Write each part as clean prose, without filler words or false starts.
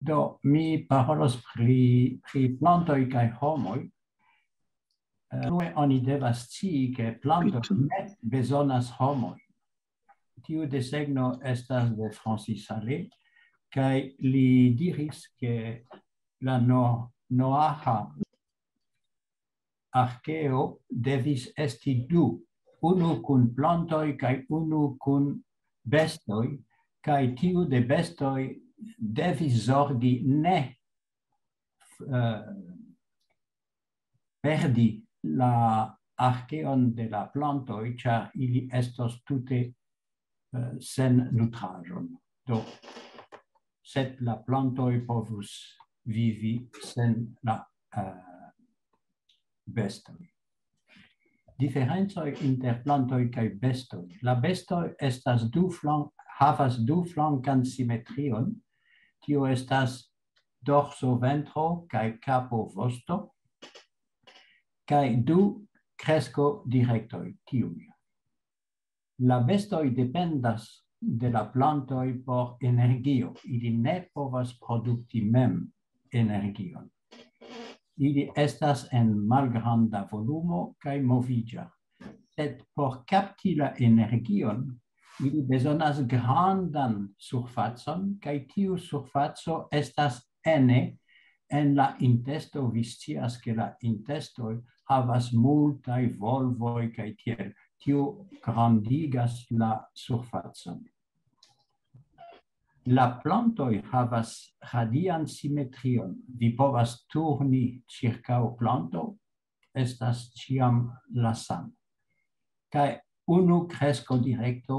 Do mi parolos pri plantoj kaj homoj. Plue oni devas scii ke plantoj ne bezonas homoj. Tiu desegno estas de Francis Salé, kaj li diris ke la Noaha archeo devis esti du, unu kun plantoj kaj unu kun bestoj, kaj tiu de bestoj devis zorgi ne perdi la archeon de la plantoj, ĉar ili estos tute sen nutraĵon. Do, sed la plantoj povus vivi sen la bestoj. Diferencoj inter plantoj kaj bestoj. La bestoj estas havas du flankan simetrion. Tio estas dorso ventro kaj kapo vosto, kaj du kresko direktoj tiuj. La bestoj dependas de la plantoj por energio. Ili ne povas produkti mem energion. Ili estas en malgranda volumo kaj moviĝa. Sed por kapti la energion, ili bezonas grandan surfacon, kaj tiu surfaco estas ene en la intesto. Vi scias ke la intestoj havas multaj volvoj kaj tiel. Tiu grandigas la surfacon. La plantoj havas radian simetrion. Vi povas turni ĉirkaŭ planto, estas ĉiam la sama. Kaj unu kresko direkto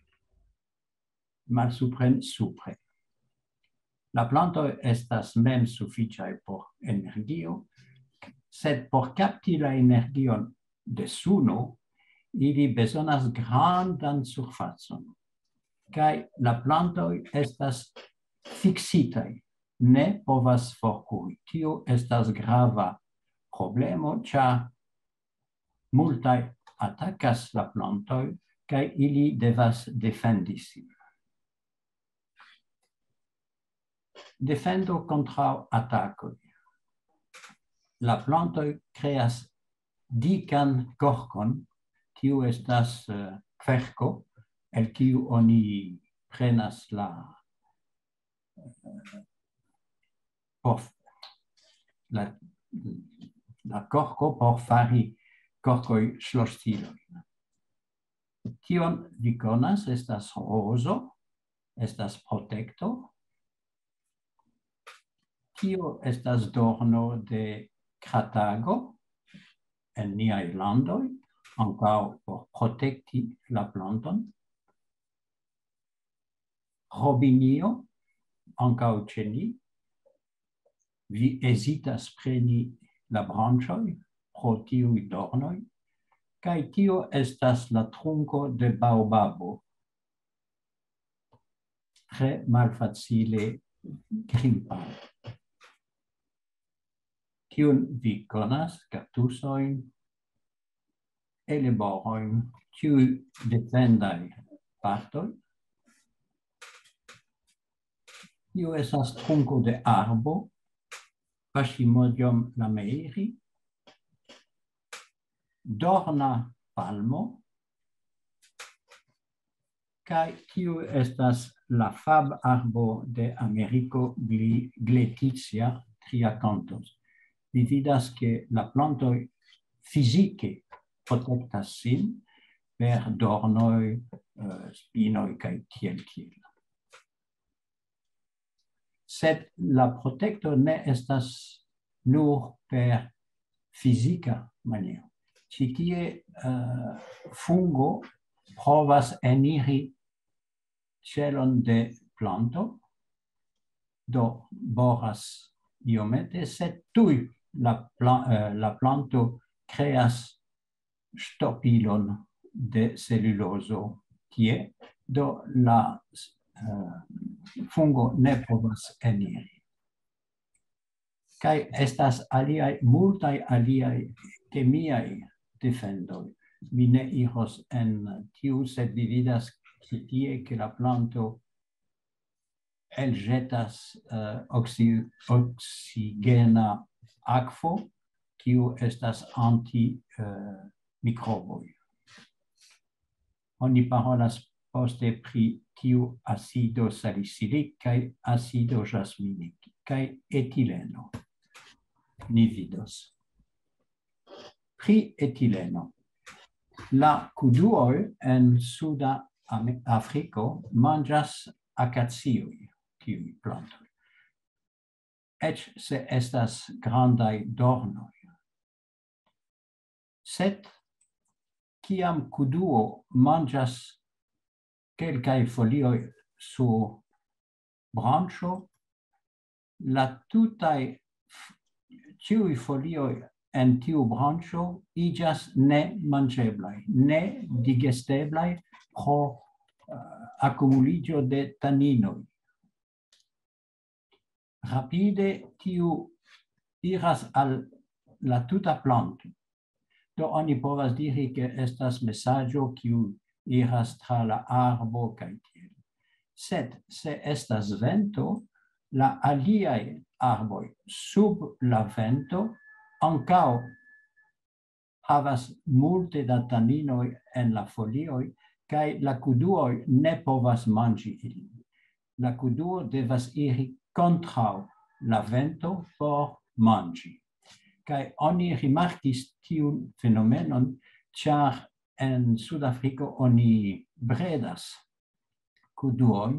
malsupren supre. La plantoj estas mem sufiĉaj por energio, sed por kapti la energion de suno, ili bezonas grandan surfacon. Kaj la plantoj estas fiksitaj, ne povas forkuri. Tio estas grava problemo, ĉar multaj atakas la plantoj kaj ili devas defendi sin. Defendo kontraŭ atakoj. La plantoj kreas dikan korkon. Tiu estas kverko, el kiu oni prenas la korko por fari korkoj ŝlosiloj. Tion vi konas, estas rozo, estas protekto. Tio estas dorno de Kartago en niaj landoj, ankaŭ por protekti la planton. Robinio, ankaŭ ĉe ni. Vi hezitas preni la branĉoj pro tiuj dornoj, kaj tio estas la trunko de baobabo. Tre malfacile grimpata. Tiun vi konas, kaktusojn, eleborojn, tiuj defendaj partoj. Tio estas trunko de arbo, Pachymodium lameiri, dorna palmo, kaj tiu estas la fabarbo de Ameriko Gleticia triacanthus. Vi vidas ke la plantoj fizike protektas sin per dornoj, spinoj kaj tiel. Sed la protekto ne estas nur per fizika maniero. Ĉi tie fungo provas eniri ĉelon de planto, do boras iomete, sed tuj la planto kreas ŝtopilon de celulozo tie, do la fungo ne povas eniri. Kaj estas multaj aliaj kemiaj defendoj. Mi ne iros en tiu, sed vi vidas ĉi tie ke la planto el jetas oxigena akvo, kiu estas antimikrobojo. Oni parolas poste pri tiu acido salicylic kaj acido jasminic kaj etileno. Ni vidos. Pri etileno. La kuduoj en Suda Afriko manĝas akacioj, tiuj plantoj. Eĉ se estas grandaj dornoj. Sed kiam kuduo manĝas kelkaj folioj sur branĉo, la ĉiuj folioj en tiu branĉo iĝas nemanĝeblaj, nedigesteblaj pro akumuliĝo de taninoj. Rapide tiu iras al la tuta planto. Do oni povas diri ke estas mesaĝo kiu iras tra la arbo kaj tiel. Sed se estas vento, la aliaj arboj sub la vento ankaŭ havas multe da taninoj en la folioj kaj la kuduoj ne povas manĝi ilin. La kuduo devas iri kontraŭ la vento por manĝi. Kaj oni rimarkis tiun fenomenon, ĉar en Sudafriko oni bredas kuduojn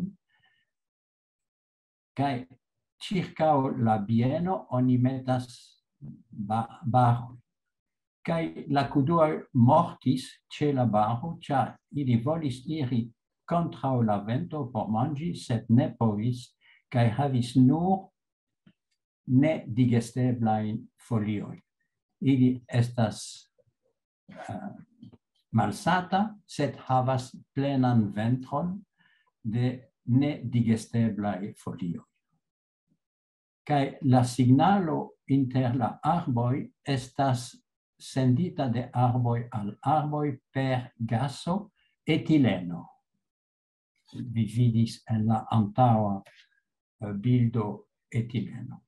kaj ĉirkaŭ la bieno oni metas baroj. Kaj la kuduoj mortis ĉe la baro, ĉar ili volis iri kontraŭ la vento por manĝi, sed ne povis, kaj havis nur nedigesteblajn folioj. Ili estas malsata, sed havas plenan ventron de nedigesteblaj folioj. Kaj la signalo inter la arboj estas sendita de arboj al arboj per gaso etileno. Vi vidis en la antaŭa bildo etileno.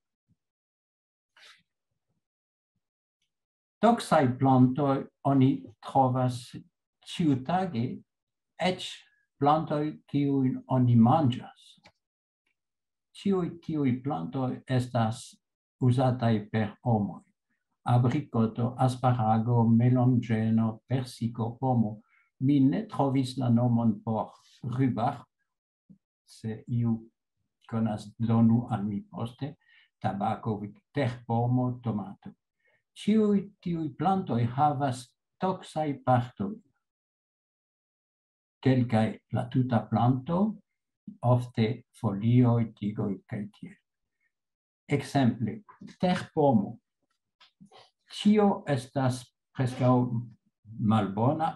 Toksaj plantoj oni trovas ĉiutage, eĉ plantoj kiujn oni manĝas. Ĉiuj tiuj plantoj estas uzataj per homoj. Abrikoto, asparago, melongeno, persiko, pomo. Mi ne trovis la nomon por rhubarb, se iu konas donu al mi poste, tabako, terpomo, tomato. Ĉiuj tiuj plantoj havas toksaj partoj. Kelkaj la tuta planto, ofte folioj, tigoj kaj tiel. Ekzemple, terpomo. Ĉio estas preskaŭ malbona.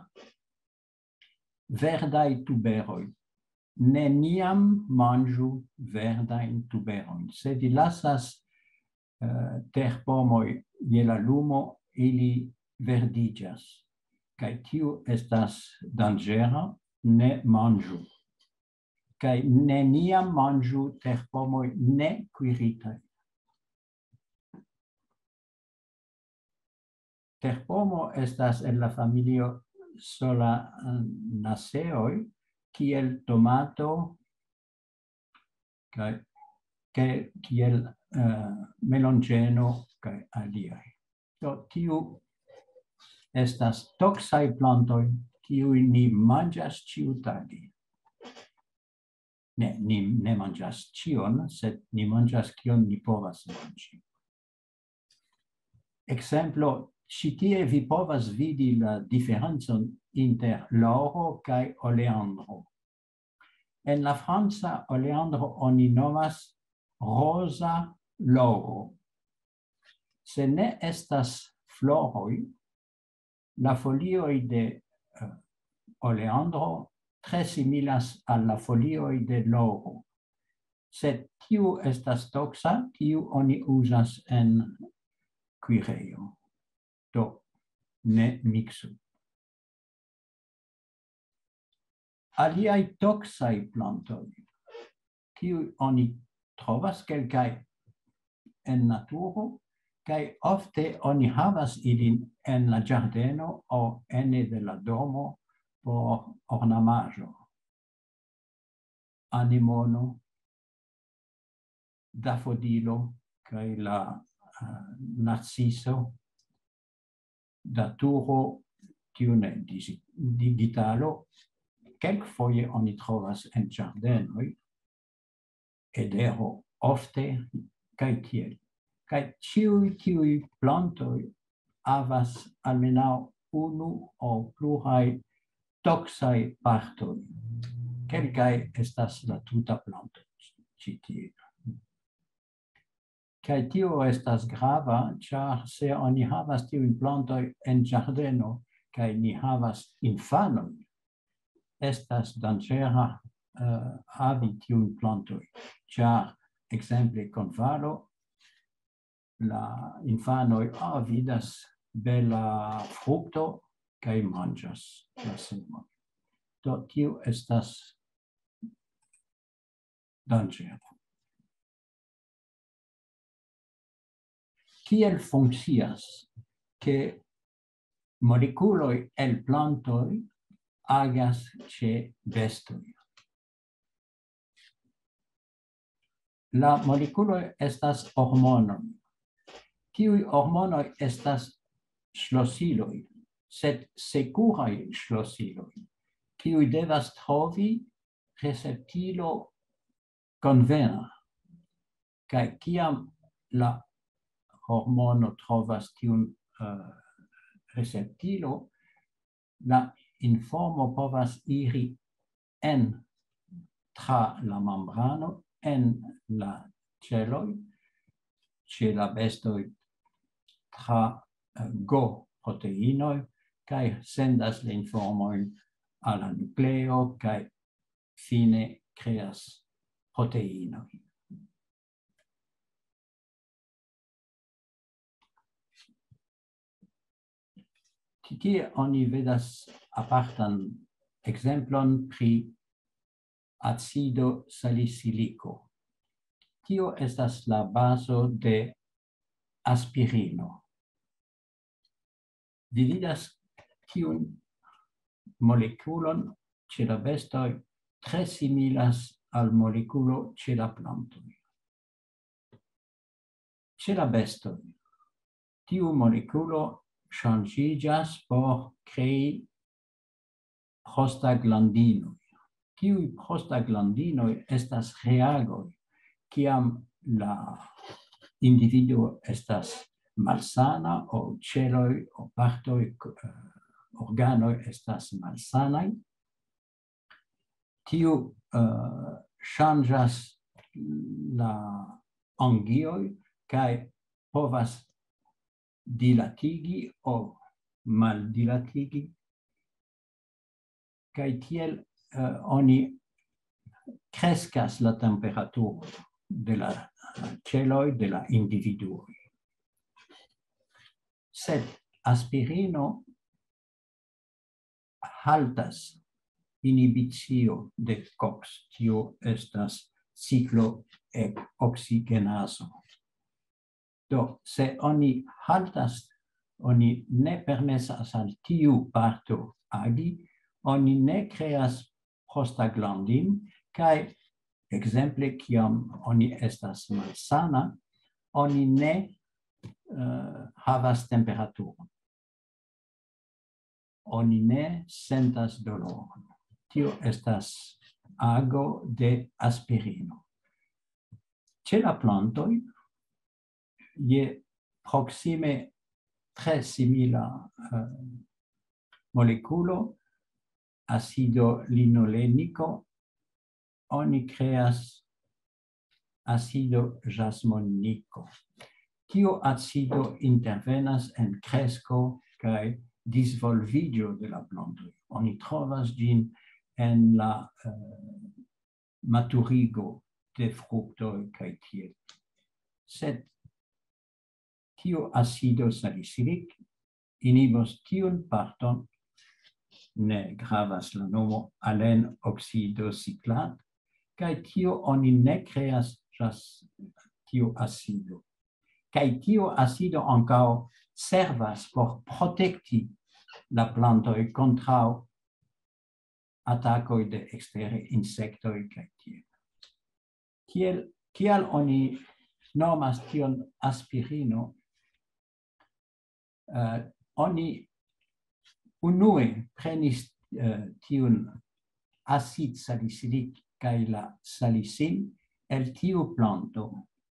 Verdaj tuberoj. Neniam manĝu verdajn tuberojn. Se vi lasas terpomoj je la lumo, ili verdiĝas. Kaj tiu estas danĝera, ne manĝu. Kaj neniam manĝu terpomoj ne kuiritaj. Terpomo estas en la familio Solanaceae, kiel tomato kaj kiel melongeno kaj aliaj. Do tiu estas toksaj plantoj, kiujn ni manĝas ĉiutage. Ni ne manĝas ĉion, sed ni manĝas kion ni povas manĝi. Ekzemplo, ĉi tie vi povas vidi la diferencon inter lauro kaj oleandro. En la franca oleandro oni nomas rosa lauro. Se ne estas floroj, la folioj de oleandro tre similas al la folioj de lauro. Sed tiu estas toksa, tiu oni uzas en kuirejo. Do, ne mixu. Aliaj toksaj plantoj kiu oni trovas kelkaj en naturo, kaj ofte oni havas ilin en la ĝardeno aŭ ene de la domo por ornamaĵo. Anemono, dafodilo kaj la narciso, daturo, tiu ne digitalo, kelkfoje oni trovas en ĝardenoj, edero ofte kaj tiel. Kaj ĉiuj tiuj plantoj havas almenaŭ unu aŭ pluraj toksaj partoj. Kelkaj estas la tuta planto ĉi tie. Kaj tio estas grava, ĉar se oni havas tiujn plantoj en ĝardeno kaj ni havas infanojn, estas danĝera havi tiujn plantoj, ĉar ekzemple konfalo, la infanoj vidas bela frukto kaj manĝas la semon. Do tio estas danĝera. Kiel funkcias ke molekuloj el plantoj agas ĉe bestoj? La molekuloj estas hormonoj. Tiuj hormonoj estas ŝlosiloj, sed sekuraj ŝlosiloj, kiuj devas trovi receptilo konvena. Kaj kiam la hormono trovas tiun receptilo, la informo povas iri tra la membrano, en la celoj, ĉe la bestoj tra G-proteinoj, kaj sendas la informojn al la nukleo kaj fine kreas proteinoj. Tie oni vidas apartan ekzemplon pri acido salicylico. Tio estas la bazo de aspirino. Vi vidas tiun molekulon ĉe la bestoj tre similas al molekulo ĉe la plantoj. Ĉe la bestoj, tiu molekulo ŝanĝiĝas por krei prostaglandinoj. Tiuj prostaglandinoj estas reagoj, kiam la individuo estas malsana aŭ ĉeloj aŭ partoj, organoj estas malsanaj. Tiu ŝanĝas la angioj kaj povas dilatigi aŭ maldilatigi. Kaj tiel oni kreskas la temperaturo de la celoj de la individuoj. Sed aspirino haltas inhibicio de COX, tio estas ciklo-oksigenazo. Do, se oni haltas, oni ne permesas al tiu parto agi, oni ne kreas prostaglandin, kaj ekzemple kiam oni estas malsana, oni ne havas temperaturon. Oni ne sentas doloron. Tio estas ago de aspirino. Ĉe la plantoj, je proksime tre simila molekulo, acido linolenico, oni kreas acido jasmonico. Tiu acido intervenas en kresko kaj disvolviĝo de la plantoj. Oni trovas ĝin en la maturigo de fruktoj kaj tiel. Sed tiu acido salicylic inhibos tiun parton, ne gravas la nomo alen-oksidociklat, kaj tio oni ne kreas tiu acido. Kaj tiu acido ankaŭ servas por protekti la plantoj kontraŭ atakoj de ekstere insektoj kaj tiel. Kial oni nomas tion aspirino? Oni unue prenis tiun acid salicylic kaj la salicin el tiu planto.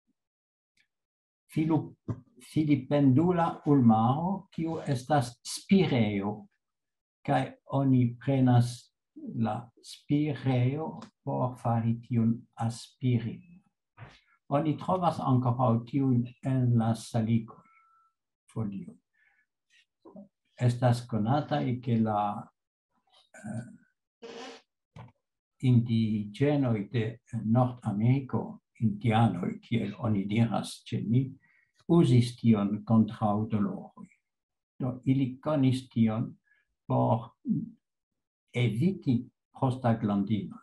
Filipendula ulmaro, kiu estas spireo, kaj oni prenas la spireo por fari tiun aspirin. Oni trovas ankoraŭ tiun en la salikoj folio. Estas konata ke la indiĝenoj de Nordameriko, indianoj, kiel oni diras ĉe ni, uzis tion kontraŭ doloroj. Do ili konis tion por eviti prostaglandinoj.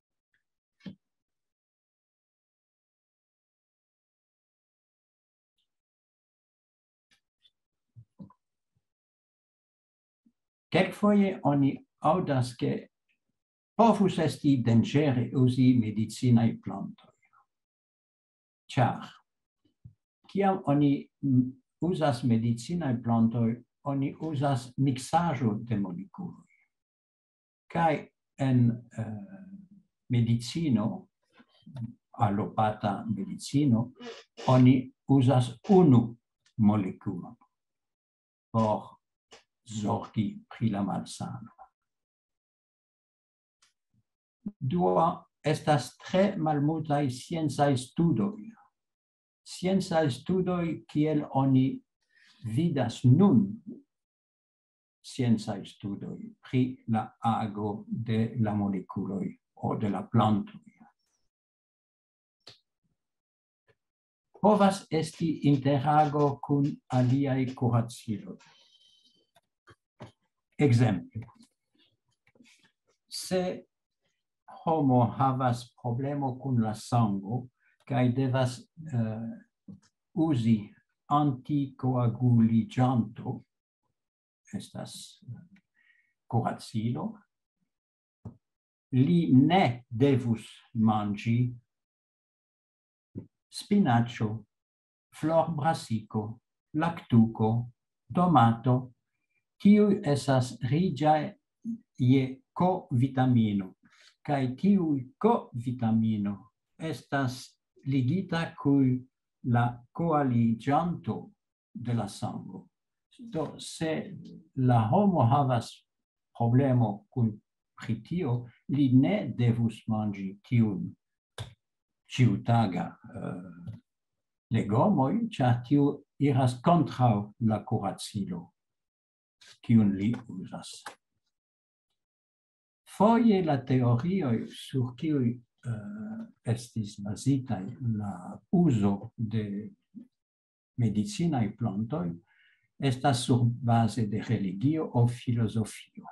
Kelkfoje oni aŭdas ke povus esti danĝere uzi medicinaj plantoj. Ĉar kiam oni uzas medicinaj plantoj, oni uzas miksaĵo de molekuloj. Kaj en medicino, alopata medicino, oni uzas unu molekulon por zorgi pri la malsano. Dua, estas tre malmultaj sciencaj studoj. Sciencaj studoj kiel oni vidas nun sciencaj studoj pri la ago de la molekuloj o de la plantoj. Povas esti interago kun aliaj kuraciloj. Ekzemple, se homo havas problemo kun la sango kaj devas uzi antikoaguliĝanto, estas kuracilo, li ne devus manĝi spinaĉo, florbrasiko, laktuko, tomato. Tiuj estas riĉaj je K-vitamino, kaj tiuj K-vitamino estas ligita kun la koaliĝanto de la sango. Do se la homo havas problemo kun pri tio, li ne devus manĝi tiun ĉiutaga legomoj, ĉar tiu iras kontraŭ la kuracilo kiun li uzas. Foje la teorioj sur kiuj estis bazitaj la uzo de medicinaj plantoj estas surbaze de religio aŭ filozofio.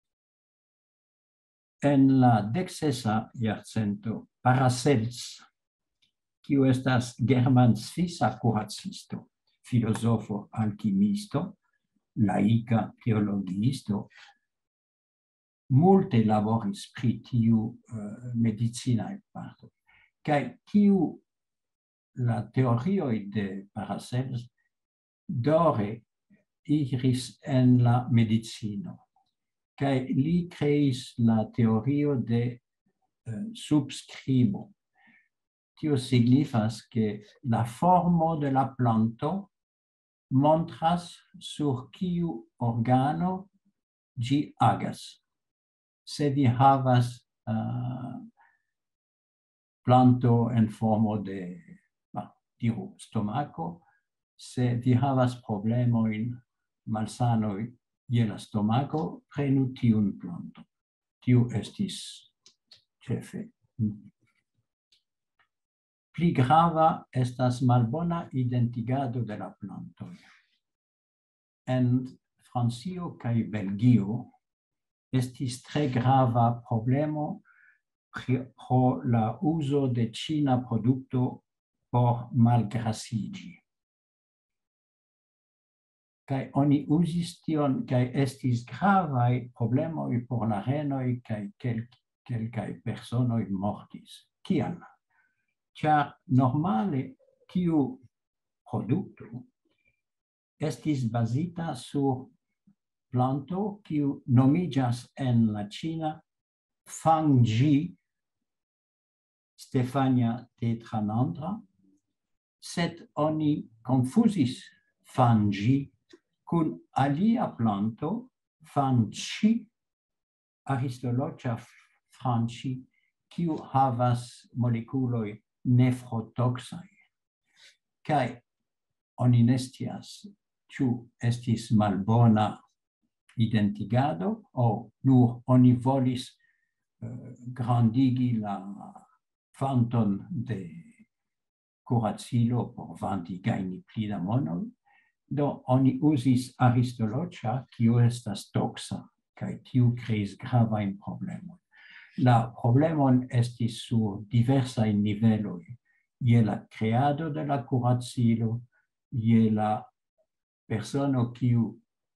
En la 16. jarcento Paracels, kiu estas german-svisa kuracisto, filozofo, alkimisto, laika teologiisto, multe laboris pri tiu medicinaj partoj. Kaj tiu la teorioj de Paracels dore iris en la medicino. Kaj li kreis la teorio de subskribo. Tio signifas ke la formo de la planto montras sur kiu organo ĝi agas. Se vi havas planto en formo de, diru, stomako, se vi havas problemojn malsanoj je la stomako, prenu tiun planton. Tiu estis ĉefe. Pli grava estas malbona identigado de la plantoj. En Francio kaj Belgio estis tre grava problemo pro la uso de Cina producto por malgrasigi. Kai oni usis tion, kai estis gravaj problemoj por la renoj, kai kelkaj personoj mortis. Kial? Ĉar normale tiu produkto estis bazita sur planto kiu nomiĝas en la ĉina Fangji Stefania tetranandra, sed oni konfuzis Fangji kun alia planto, Fanchi, Aristologia franchi, kiu havas molekuloj nefrotoksaj. Kaj oni ne scias, ĉu estis malbona identigado, o nur oni volis grandigi la kvanton de kuracilo por vendi gajni pli da monoj. Do oni uzis Aristologia, kiu estas toksa, kaj tiu kreis gravajn problemojn. La problemon estis sur diversaj niveloj, je la kreado de la kuracilo, je la persono kiu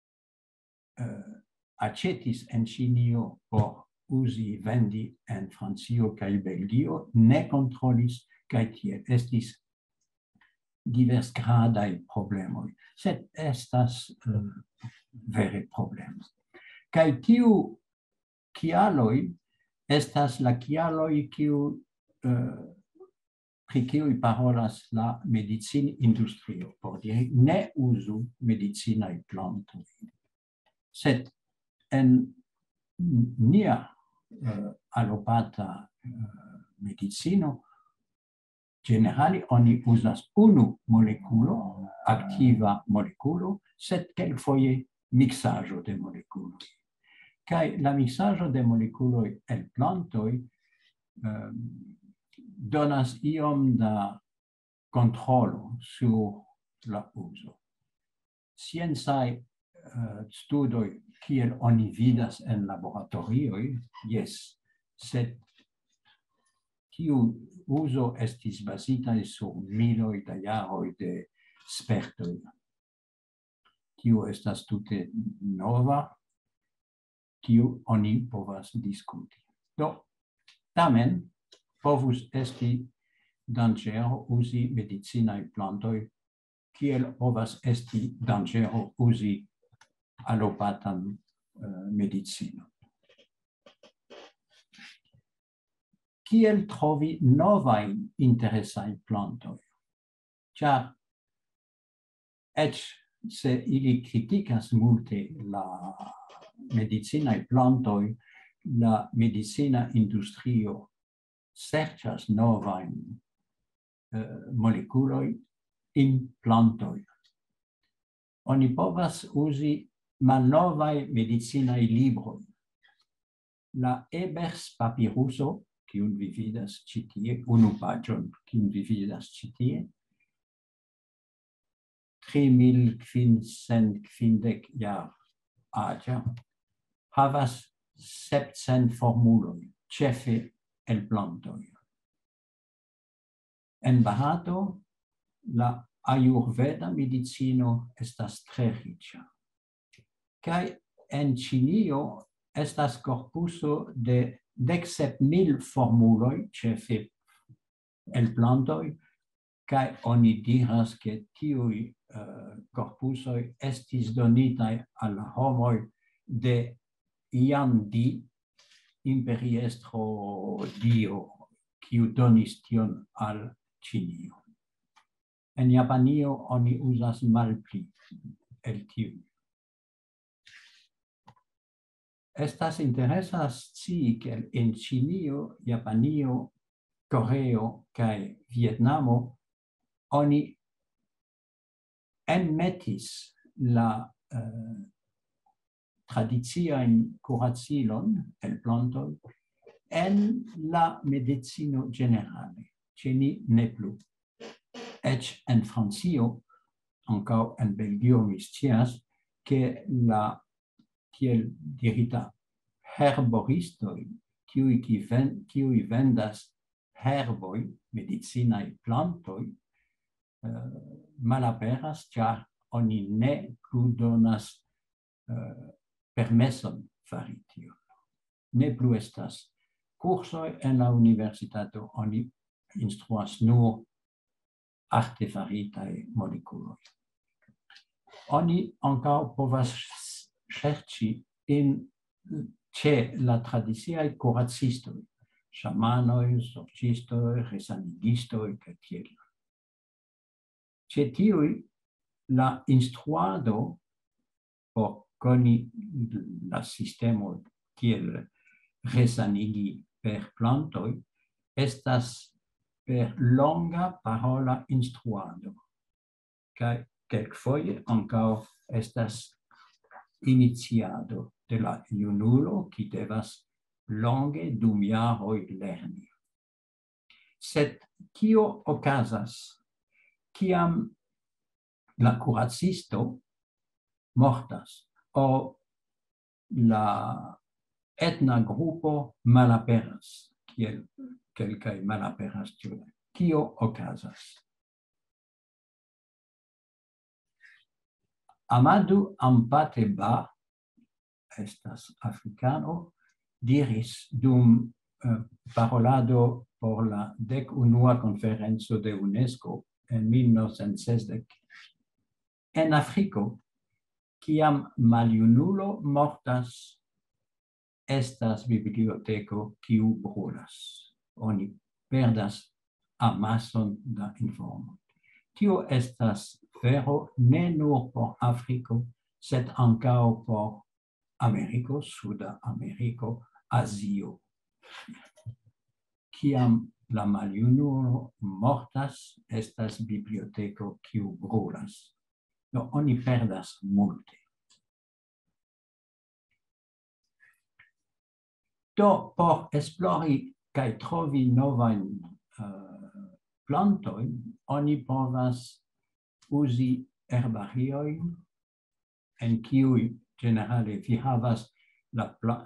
aĉetis en Ĉinio por uzi vendi en Francio kaj Belgio, ne kontrolis, kaj tiel estis diversgradaj problemoj, sed estas vere problemo. Kaj tiu kialoj estas la kialoj kiu pri kiuj parolas la medicinindustrio, por diri ne uzu medicinaj plantoj. Sed en nia alopata medicino generale oni uzas unu molekulo, aktiva molekulo, sed kelkfoje miksaĵo de molekuloj. Kaj la miksaĵo de molekuloj el plantoj donas iom da kontrolo sur la uzo. Sciencaj studoj kiel oni vidas en laboratorioj, jes, sed tiu uzo estis bazita sur miloj da jaroj de spertoj. Tiu estas tute nova, kiu oni povas diskuti. Do, tamen povus esti danĝero uzi medicinaj plantoj, kiel povas esti danĝero uzi alopatan medicino. Kiel trovi novajn interesajn plantoj? Ĉar eĉ se ili kritikas multe la medicinaj plantoj, la medicina industrio serĉas novajn molekuloj in plantoj. Oni povas uzi malnovaj medicinaj libroj. La Ebers papiruso, kiun vi vidas ĉi tie, unu paĝon, kiun vi vidas ĉi tie, 3550 jar aĝa, havas 700 formuloj, ĉefe el plantoj. En Barato, la Ayurveda medicino estas tre riĉa. Kaj en Ĉinio estas korpuso de 17,000 formuloj, ĉefe el plantoj, kaj oni diras, ke tiuj korpusoj estis donitaj al la homoj de Yan Di, imperiestro dio, kiu donis tion al Ĉinio. En Japanio oni uzas malpli el tiuj. Estas interesa scii, ke en Ĉinio, Japanio, Koreo kaj Vietnamo oni enmetis la tradiciajn kuracilon el plantoj en la medicino ĝenerale. Ĉe ni ne plu. Eĉ en Francio, ankaŭ en Belgio mi scias, ke la tiel dirita herboristoj, kiuj vendas herboj, medicinaj plantoj, malaperas, ĉar oni ne plu donas permeson fari tion. Ne plu estas kursoj en la universitato, oni instruas nur artefaritaj molekuloj. Oni ankaŭ povas ŝerci ĉe la tradiciaj kuracistoj, ŝamanoj, sorĉistoj, resanigistoj kaj tiel. Ĉe tiuj la instruado por koni la sistemo kiel resanigi per plantoj estas per longa parola instruado. Kaj kelkfoje ankaŭ estas iniciado de la junulo, kiu devas longe dum jaroj lerni. Sed kio okazas, kiam la kuracisto mortas o la etna grupo malaperas, kiel kelkaj malaperas tiu. Kio okazas? Amadou Hampâté Bâ, estas africano, diris dum parolado por la 11ª konferenco de UNESCO en 1960, en Afriko, kiam maljunulo mortas, estas biblioteko kiu brulas. Oni perdas amason da informoj. Tio estas vero ne nur por Afriko, sed ankaŭ por Ameriko, Suda Ameriko, Azio. Kiam la maljunulo mortas, estas biblioteko kiu brulas. Do oni perdas multe. Do por esplori kaj trovi novajn plantojn, oni povas uzi herbariojn, en kiuj ĝenerale vi havas la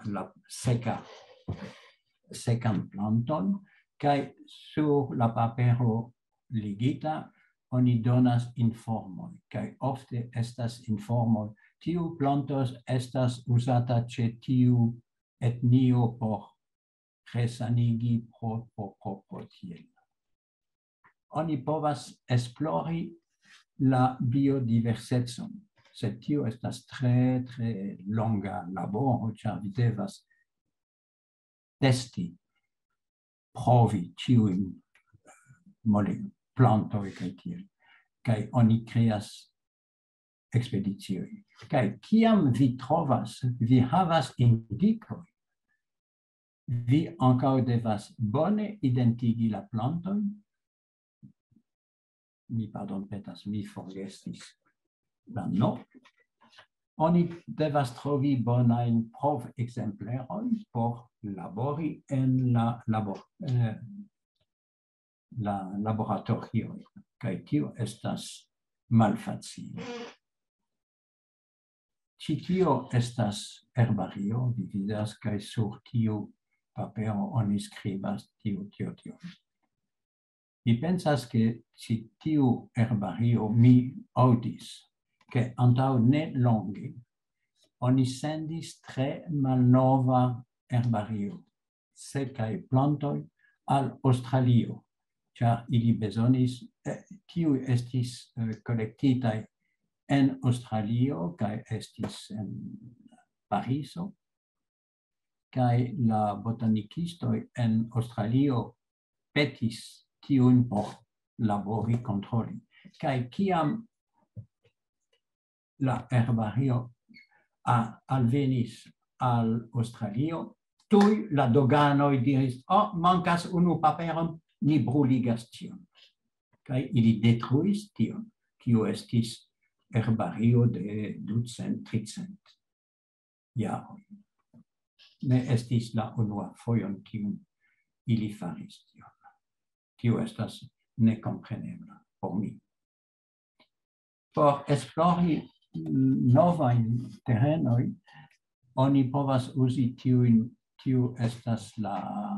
sekan planton, kaj sur la papero ligita oni donas informoj, kaj ofte estas informoj. Tiu planto estas uzata ĉe tiu etnio por resanigi pro tiel. Oni povas esplori la biodiversecon, sed tio estas tre longa laboro, ĉar vi devas testi, provi ĉiujn plantoj kaj tiel, kaj oni kreas ekspedicioj. Kaj kiam vi trovas, vi havas indikoj, vi ankaŭ devas bone identigi la plantojn. Mi pardonpetas, mi forgestis la nomo. Oni devas trovi bonajn prov-ekzemplerojn por labori en la laboratorio, kaj tio estas malfacile. Ĉi tio estas herbario, vi vidas, kaj sur tiu papero oni skribas tio. Mi pensas ke ĉi tiu herbario mi aŭdis, ke antaŭ ne longe oni sendis tre malnova herbario, sekaj plantoj al Aŭstralio, ĉar ili bezonis, tiuj estis kolektitaj en Aŭstralio kaj estis en Parizo, kaj la botanikistoj en Aŭstralio petis tiujn por labori kontroli. Kaj kiam la herbario alvenis al Aŭstralio, tuj la doganoj diris, mankas unu paperon, ni bruligas tion. Kaj ili detruis tion, kiu estis herbario de 200-300 jaroj. Ne estis la unua fojon kiun ili faris tion. Tio estas nekomprenebla por mi. Por esplori novajn terenoj, oni povas uzi tiu estas la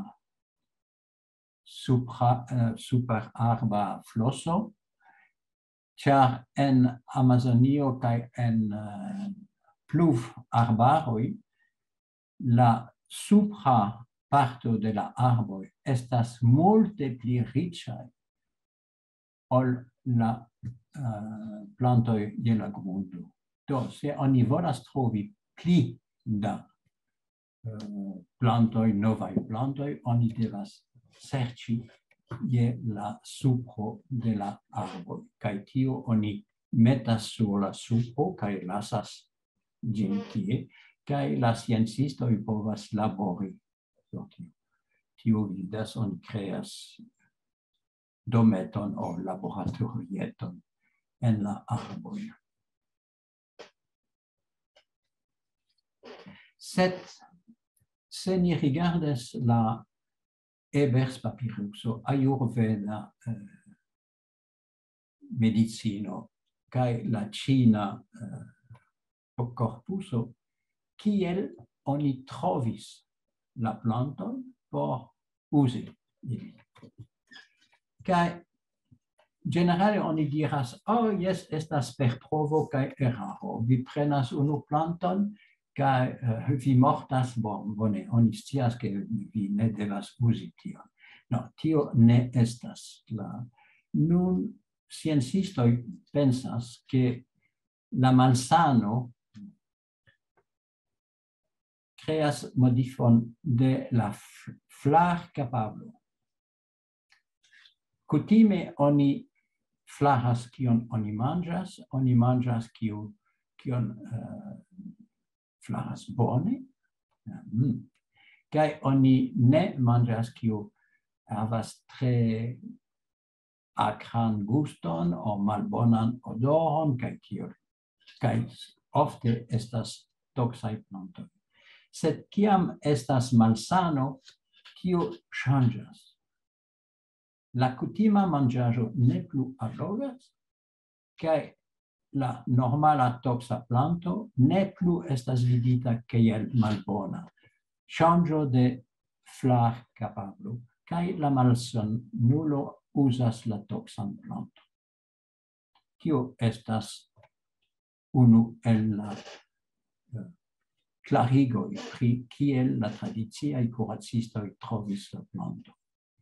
superarba flosso, ĉar en Amazonio kaj en pluvarbaroj la supra parto de la arboj estas multe pli riĉaj ol la plantoj de la grundo. Do, se oni volas trovi pli da plantoj, novaj plantoj, oni devas serĉi je la supro de la arboj. Kaj tio oni metas sur la supro kaj lasas ĝin tie, kaj la sciencistoj povas labori. Tio vidas, oni kreas dometon o laboratorieton en la arboj. Sed se ni rigardas la Ebers papiruso, Ayurveda medicino kaj la Ĉina corpuso, kiel oni trovis la planton por uzi ili. Kaj generale oni diras, jes, estas per provo kaj eraro. Vi prenas unu planton, kaj vi mortas, bone, oni scias ke vi ne devas uzi tion. No, tio ne estas la. Nun sciencistoj pensas ke la malsano creas modifon de la flarkapablo. Kutime oni flaras kion oni manĝas kion flaras bone, kaj oni ne manĝas kiu havas tre akran guston o malbonan odoron kaj ofte estas toksaj plantoj. Sed kiam estas malsano, tio ŝanĝas. La kutima manĝaĵo ne plu allogas, kaj la normala toksa planto ne plu estas vidita kiel malbona. Ŝanĝo de flarkapablo, kaj la malsanulo uzas la toksan planton. Tio estas unu el la klarigoj pri kiel la tradiciaj kuracistoj trovis la planton.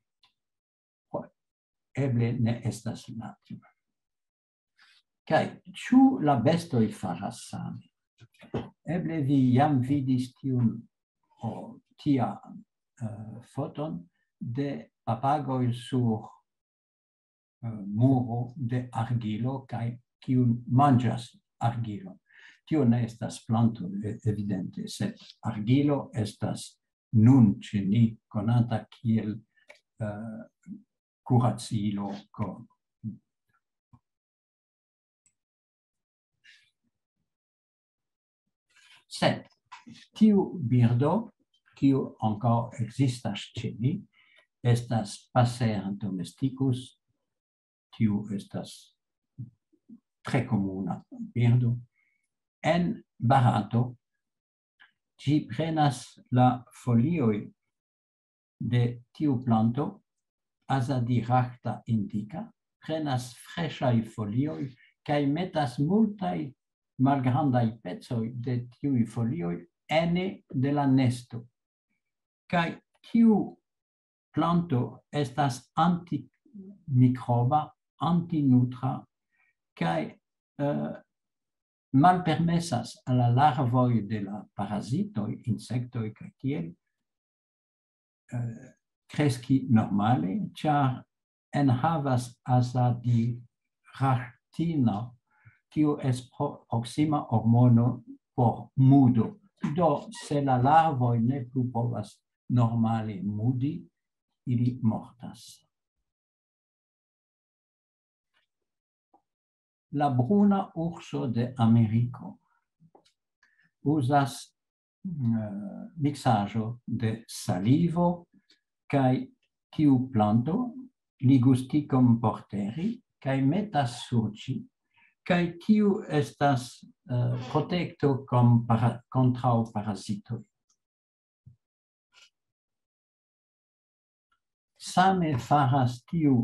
Eble ne estas natura. Kaj ĉu la bestoj faras same? Eble vi jam vidis foton de papagoj sur muro de argilo kaj kiu manĝas argilon. Tio ne estas planto, evidente, sed argilo estas nun ĉe ni konata kiel kuracilo. Sed tiu birdo, kiu ankaŭ ekzistas ĉe ni, estas Passer domesticus. Tiu estas tre komuna birdo. En Barato, ĝi prenas la folioj de tiu planto, Azadirachta indica, prenas freŝaj folioj kaj metas multaj malgrandaj pecoj de tiuj folioj ene de la nesto. Kaj tiu planto estas antimikroba, antinutra, kaj malpermesas al la larvoj de la parazitoj, insektoj kaj tiel, kreski normale, ĉar enhavas azadirachtina, kiu estas proksima hormono por mudo. Do, se la larvoj ne plu povas normale mudi, ili mortas. La bruna urso de Ameriko uzas mixaĵo de salivo kaj tiu planto Ligusticum porteri kaj metas sur ĝi, kaj tiu estas protekto kontraŭ parazitoj. Same faras tiu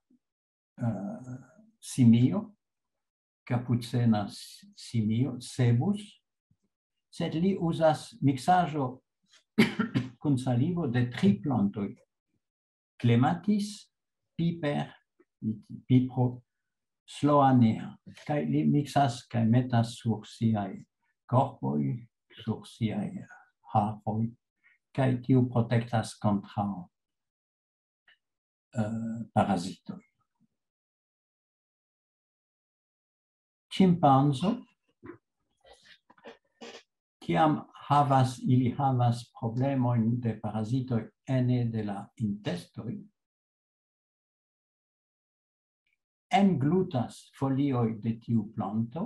simio, Capucena simio, Cebus, sed li usas mixaĵo kun salivo de 3 plantoj: Clematis, piper, pipro, sloanea. Kaj li mixas kaj metas sur siaj korpoj, sur siaj haroj, kaj tiu protektas kontraŭ parazitoj. Ĉimpanzo, kiam ili havas problemojn de parazitoj ene de la intestoj, englutas folioj de tiu planto,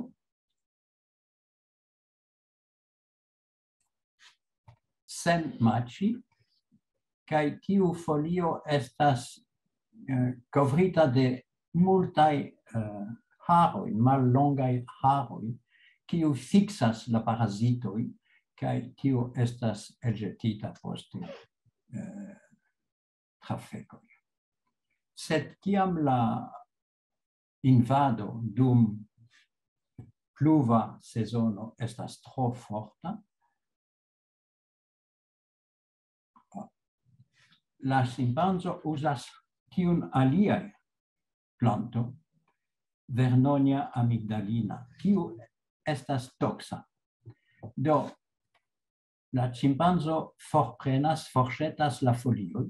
sen maĉi, kaj tiu folio estas kovrita de multaj haroj, mallongaj haroj, kiu fixas la parazitoj, kaj tio estas elĵetita poste trafekoj. Sed kiam la invado dum pluva sezono estas tro forta, la ĉimpanzo uzas tiun alian planto, Vernonia amigdalina, kiu estas toksa. Do, la ĉimpanzo forŝetas la folioj,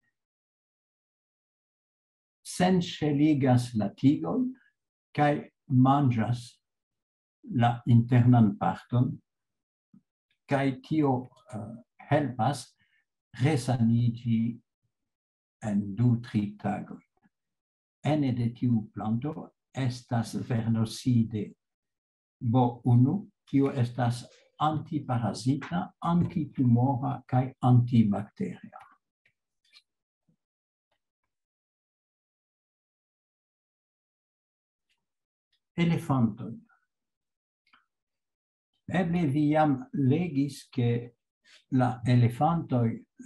senŝeligas la tigojn kaj manĝas la internan parton, kaj tio helpas resaniĝi en 2-3 tagoj. Ene de tiu planto estas Vernocide B1, kiu estas antiparazita, antitumora kaj antibakteria. Elefantoj. Eble vi jam legis ke la elefantoj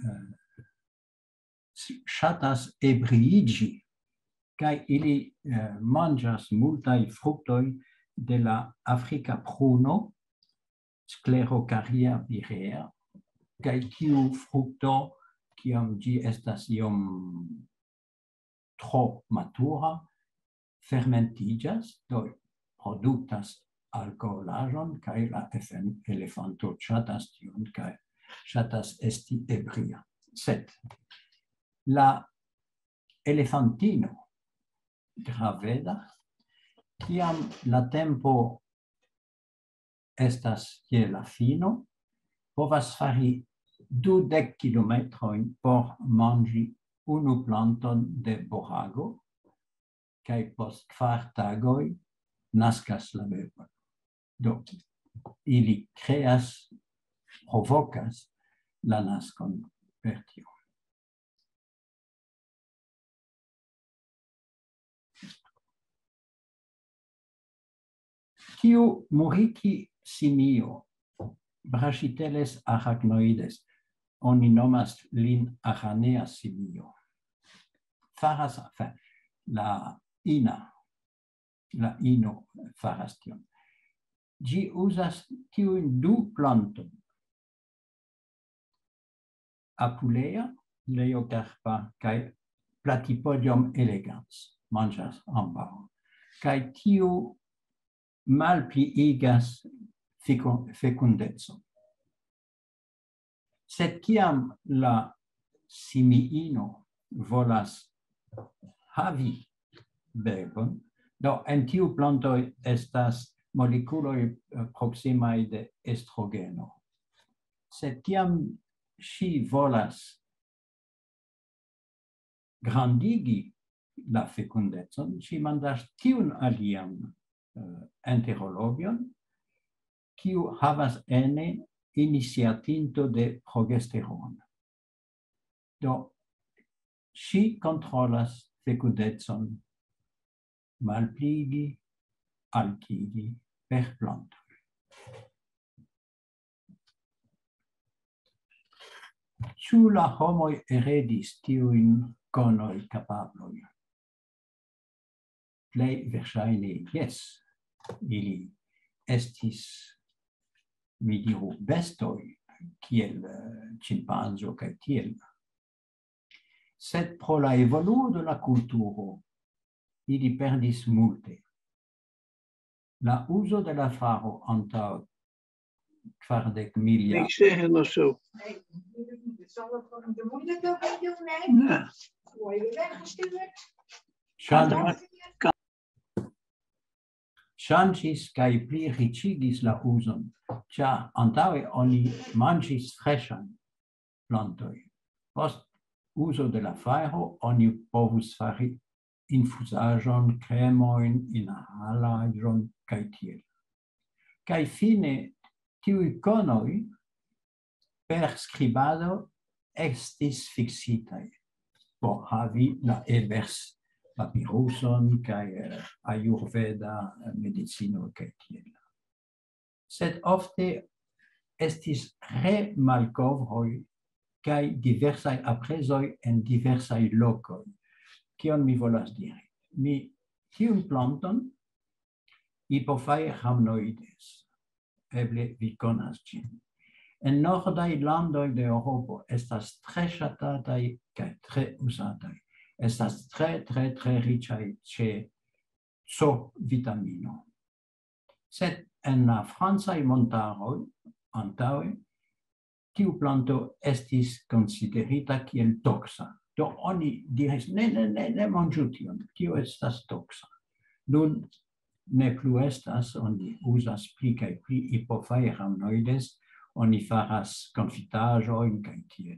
ŝatas ebriiĝi, kaj ili manĝas multaj fruktoj de la afrika pruno, Sclerocaria virea, kaj tiu frukto, kiam ĝi estas iom tro matura, fermentiĝas, do produktas alkoholaĵon, kaj la elefanto ŝatas tion kaj ŝatas esti ebria. Sed la elefantino graveda, kiam la tempo estas je la fino, povas fari 20 kilometrojn por manĝi unu planton de borago, kaj post 4 tagoj naskas la bebon. Do, ili provokas la naskon per tio. Tiu muriki simio, Brachyteles arachnoides, oni nomas lin aranea simio, faras, la ino faras tion. Ĝi uzas tiujn 2 plantojn, Apulea, Leiocarpa kaj Platypodium elegans, manĝas ambaŭ. Kaj tiu malpliigas fekundecon. Sed kiam la simiino volas havi bebon, do en tiu plantoj estas molekuloj proksimaj de estrogeno. Sed kiam ŝi volas grandigi la fekundecon, ŝi manĝas tiun alian enterologion, kiu havas ene iniciatinto de progesterono. Do, ŝi kontrolas fekundecon malpliigi, altigi per plantoj. Ĉu la homoj heredis tiujn conoi capabloi. Plei verŝajne jes, ili estis, mi diru, bestoj, kiel ĉimpanzo kaj tiel. Sed pro la evoluo de la kulturo, ili perdis multe. La uzo de la faro antaŭ 40.000 jaar. Niks zeggen of zo. Nee, het zal het voor de moeilijke doen, nee. Nee. Word je weggestuurd? Ŝanĝis kaj pli riĉigis la uzon, ĉar antaŭe oni manĝis freŝajn plantoj. Post uzo de la fajro oni povus fari infuzaĵon, kremojn, inhalaĵon kaj tiel. Kaj fine tiuj konoj per skribado estis fiksitaj por havi la evers papiruson kaj ajurveda medicino kaj tiel. Sed ofte estis remalkovroj kaj diversaj aprezoj en diversaj lokoj. Kion mi volas diri? Mi tiun planton Hipophaea rhamnoides. Eble vi konas ĝin. En nordaj landoj de Eŭropo estas tre ŝatataj kaj tre uzataj. Estas tre riĉaj ĉe C-vitamino. Sed en la francaj montaroj antaŭe tiu planto estis konsiderita kiel toksa. Do oni diris, ne manĝu tion, tio estas toksa. Nun ne plu estas, oni uzas pli kaj pli Hipophaea rhamnoides, oni faras konfitaĵojn kaj tiel.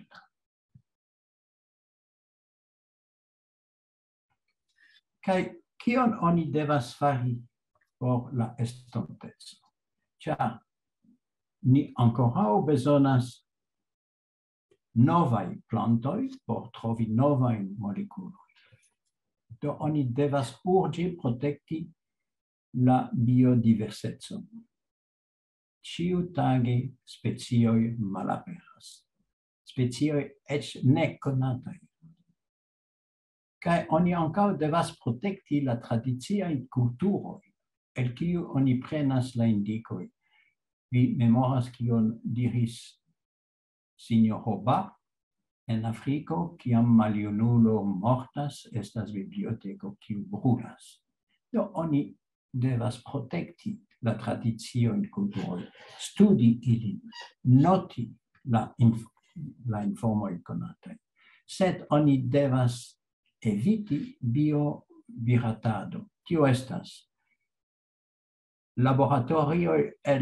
Kaj kion oni devas fari por la estonteco? Ĉar ni ankoraŭ bezonas novaj plantoj por trovi novajn molekulojn. Do oni devas urĝe protekti la biodiversecon. Ĉiutage specioj malaperas. Specioj eĉ nekonataj. Kaj oni ankaŭ devas protekti la tradiciajn kulturoj, el kiu oni prenas la indikoj. Vi memoras kion diris Sinjoro Ba en Afriko, kiam maljunulo mortas, estas biblioteko kiu brulas. Do oni devas protekti la tradiciojn kulturoj, studi ilin, noti la informoj konataj. Sed oni devas eviti biobiratado. Tio estas laboratorioj el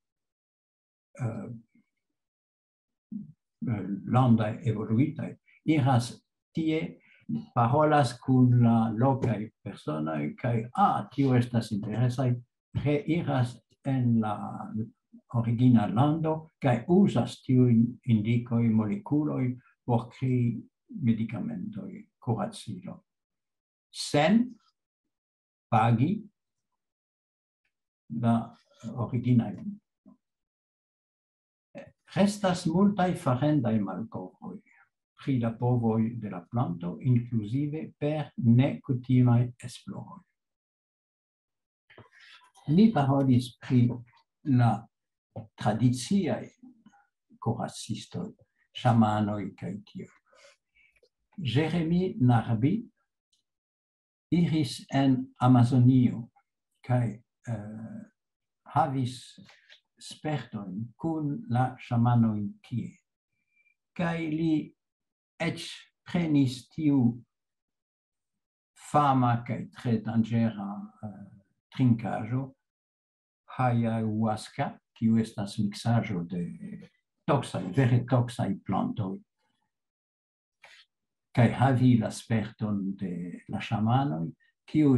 landaj evoluitaj iras tie, parolas kun la lokaj personoj kaj tio estas interesaj, reiras en la origina lando kaj uzas tiujn indikoj, molekuloj por krei medikamentoj, kuracilo. Sen pagi la originajn. Restas multaj farendaj malkovroj pri la povoj de la planto, inkluzive per nekutimaj esploroj. Ni parolis pri la tradiciaj kuracistoj, ŝamanoj kaj tiel. Jeremy Narby iris en Amazonio kaj havis spertojn kun la ŝamanoj tie. Kaj li eĉ prenis tiu fama kaj tre danĝera trinkaĵo, ayahuasca, kiu estas miksaĵo de toksaj, vere toksaj plantoj, kaj havi la sperton de la ŝamanoj, kiu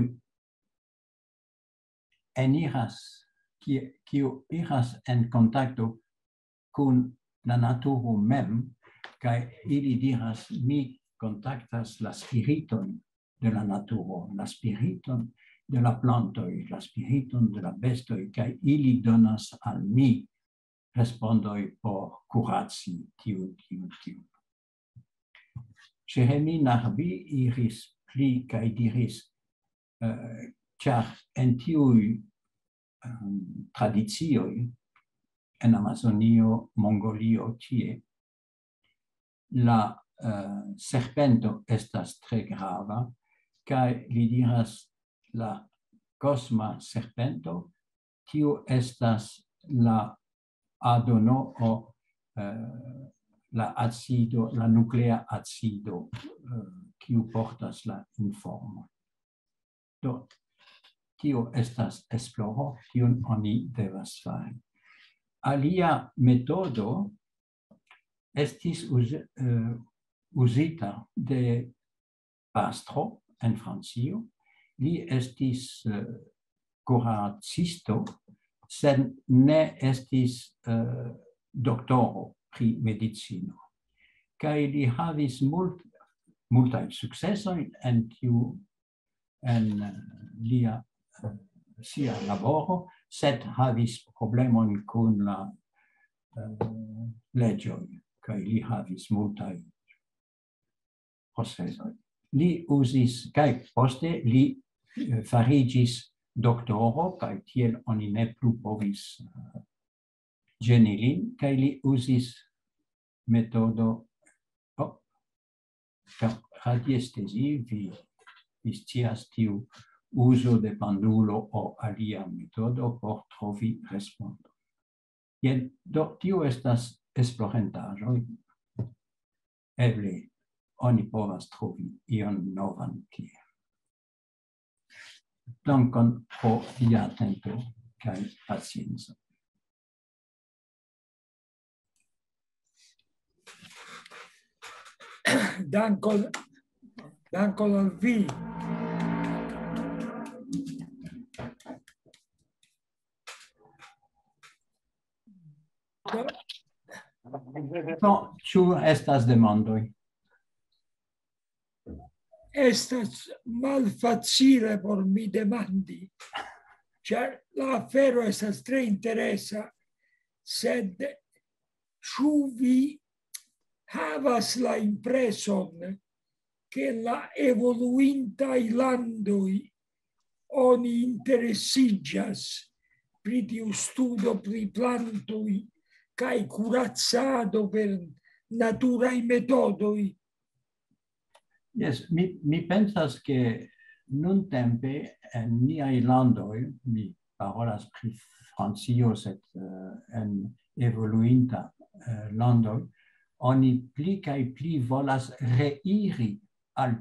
iras en kontakto kun la naturo mem, kaj ili diras, mi kontaktas la spiriton de la naturo, la spiriton de la plantoj, la spiriton de la bestoj, kaj ili donas al mi respondoj por kuraci tiu. Jeremy Narby iris pli kai diris char en tiui tradizioi en Amazonio, Mongolio, tie, la serpento estas tre grava, kai li diras la cosma serpento, tiu estas la adono o la acido, la nuclea acido, kiu portas la informo. Do, tio estas esploro, tiun oni devas fari. Alia metodo estis uzita de pastro en Francio. Li estis kuracisto, sed ne estis doktoro pri medicino. Kaj li havis multaj sukcesoj en sia laboro, sed havis problemon kun la leĝoj, kaj li havis multaj procesoj. Li uzis, kaj poste li fariĝis doktoro, kaj tiel oni ne plu povis ĝeni lin, kaj li uzis metodo per radiestezio, vi scias tiu uso de pendulo o alia metodo por trovi respondo. Do tio estas esplorentaĵoj. Eble oni povas trovi ion novan tie. Dankon pro via atento kaj pacienco. Dankon al vi. No, ĉu estas demandoj? Estas malfacile por mi demandi, ĉar la afero estas tre interesa, sed ĉu vi havas la impreson che la evoluintaj landoj oni interesiĝas pri tiu studo pri plantoj kaj kuracado per naturaj metodoj? Yes, mi pensas che nuntempe en niaj landoj, mi parolas pri Francio, sed en evoluinta landoj, oni pli kaj pli volas reiri al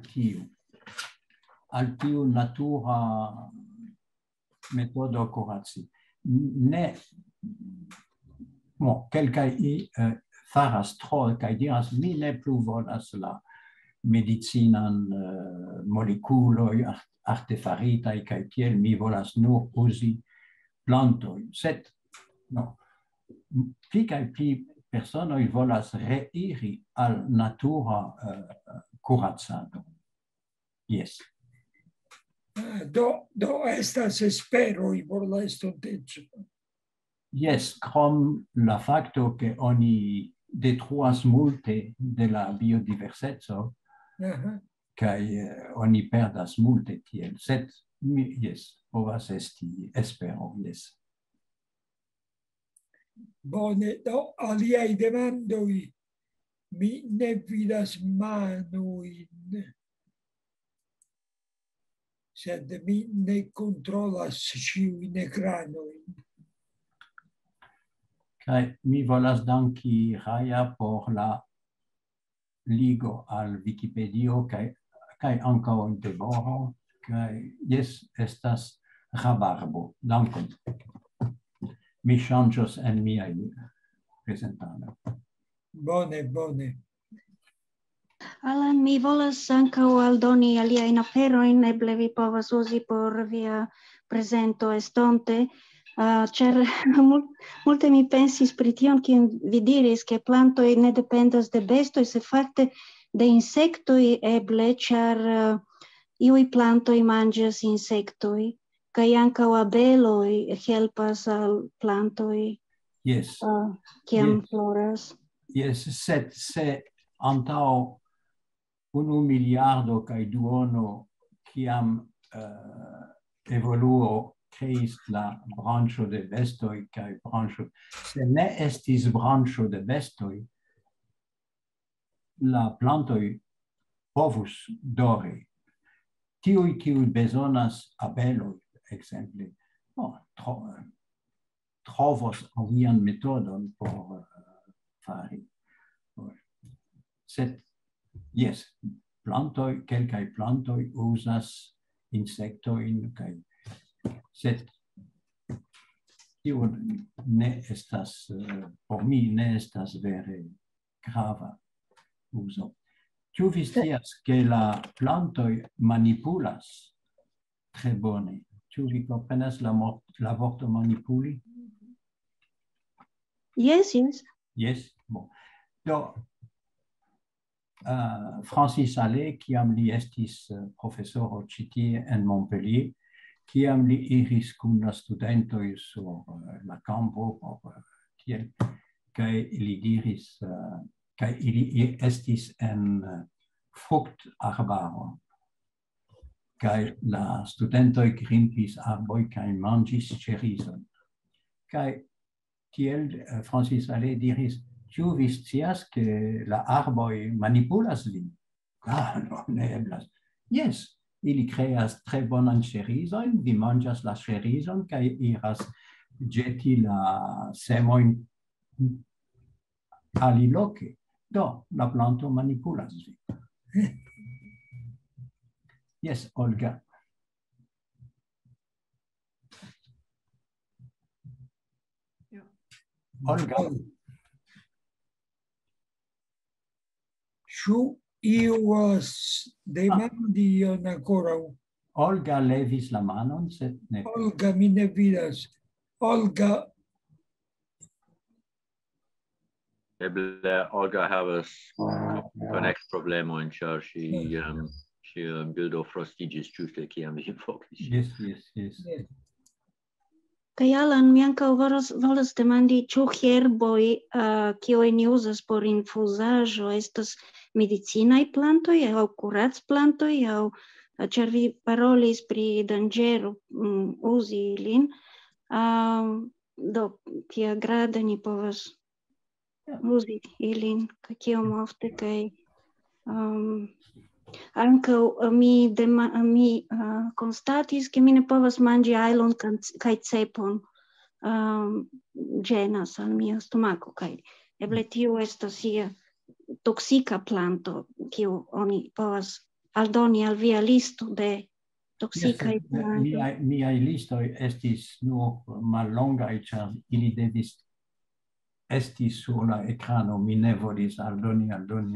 tiu natura metodo kuraci. Ne, kelkaj faras tro kaj diras, mi ne plu volas la medicinan molekuloj artefaritaj kaj tiel mi volas nur uzi plantoj. Sed pli kaj pli personoj volas reiri al natura kuracado. Yes. Do estas esperoj por la estonteco. Yes, krom la fakto ke oni detruas multe de la biodiverseco, kaj oni perdas multe tiel. Sed, yes, povas esti espero, yes. Bone, do aliaj demandoj. Mi ne vidas manojn, sed mi ne kontrolas ĉiujn ekranojn. Kaj mi volas danki Raja por la ligo al Wikipedio kaj ankaŭ Deboro, kaj jes, estas rabarbo. Dankon. Mi ŝanĝos en miaj prezentado. Bone. Alan, mi volas ankaŭ aldoni aliajn aferojn, eble vi povas uzi por via prezento estonte, ĉar multe mi pensis pri tion, kiam vi diris, ke plantoj ne dependas de bestoj, sed fakte de insektoj eble, ĉar iuj plantoj manĝas insektoj, kaj ankaŭ abeloj helpas al plantoj. Yes. Kiam floras. Yes, sed se antaŭ 1 miliardo kaj duono kiam evoluo creis la brancho de bestoi kaj brancho. Se ne estis brancho de bestoi, la plantoi povus dori. Tiui kiui bezonas abeloi, exemple, trovos alian metodon por fari. Sed, yes, plantoi, kelkai plantoi usas insectoin, sed tio ne estas, por mi ne estas vere grava uso. Ĉu vi scias ke la plantoj manipulas tre bone? Ĉu vi komprenas la vorto manipuli? Yes, yes. Yes, bon. Do, Francis Allais, kiam li estis profesoro ĉi tie en Montpellier, kiam li iris kun la studentoj sur la kampo tiel, kaj li diris, kaj ili estis en fruktarbaro, kaj la studentoj grimpis arboj kaj manĝis ĉerizon. Kaj tiel Francis Allais diris, ĉu vi scias ke la arboj manipulas lin? No, ne eblas. Yes, ili kreas tre bonan ĉerizon, vi manĝas la ĉerizon kaj iras ĵeti la semojn aliloke. Do, la planto manipulas vin. Yes, Olga. Olga. Ĉu iu demandi ion ankoraŭ? Olga levis la manon, sed ne. Olga, mi ne vidas. Olga, Eble Olga havas connect problemojn, ĉar ŝia bildo frostiĝis ĝuste kiam vi vokis. Yes. Kaj Alan, mi ankaŭ volas demandi, ĉu herboj kiujn ni uzas por infuzaĵo estas medicinaj plantoj aŭ kuracplantoj, aŭ ĉar vi parolis pri danĝero uzi ilin, do kiagrade ni povas uzi ilin, kiom ofte, kaj ankaŭ mi konstatis, ke mi ne povas manĝi ajlon kaj cepon, ĝenas al mia stomako, kaj eble tiu estas ia toksika planto, kiu oni povas aldoni al via listo de toksikaj plantoj. Miaj listoj estis nur mallongaj, ĉar ili devis esti sur la ekrano, mi ne volis aldoni.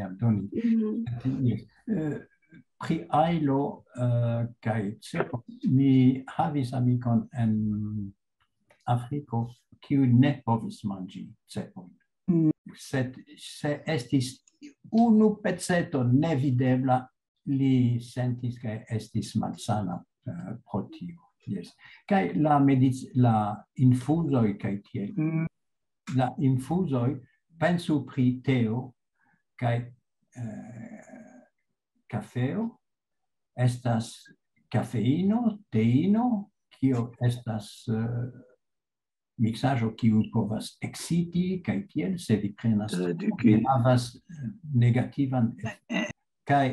Pri ajlo kaj cepo, mi havis amikon en Afriko, kiu ne povis manĝi cepon. Sed se estis unu peceto nevidebla, li sentis ke estis malsana pro tio. Yes. Kaj la infuzoj kaj tiel. La infuzoj, pensu pri teo kaj kafeo, estas kafeino, teino, kio estas mixaĵo kiu povas eksciti kaj tiel, se vi prenas, vi havas negativan kaj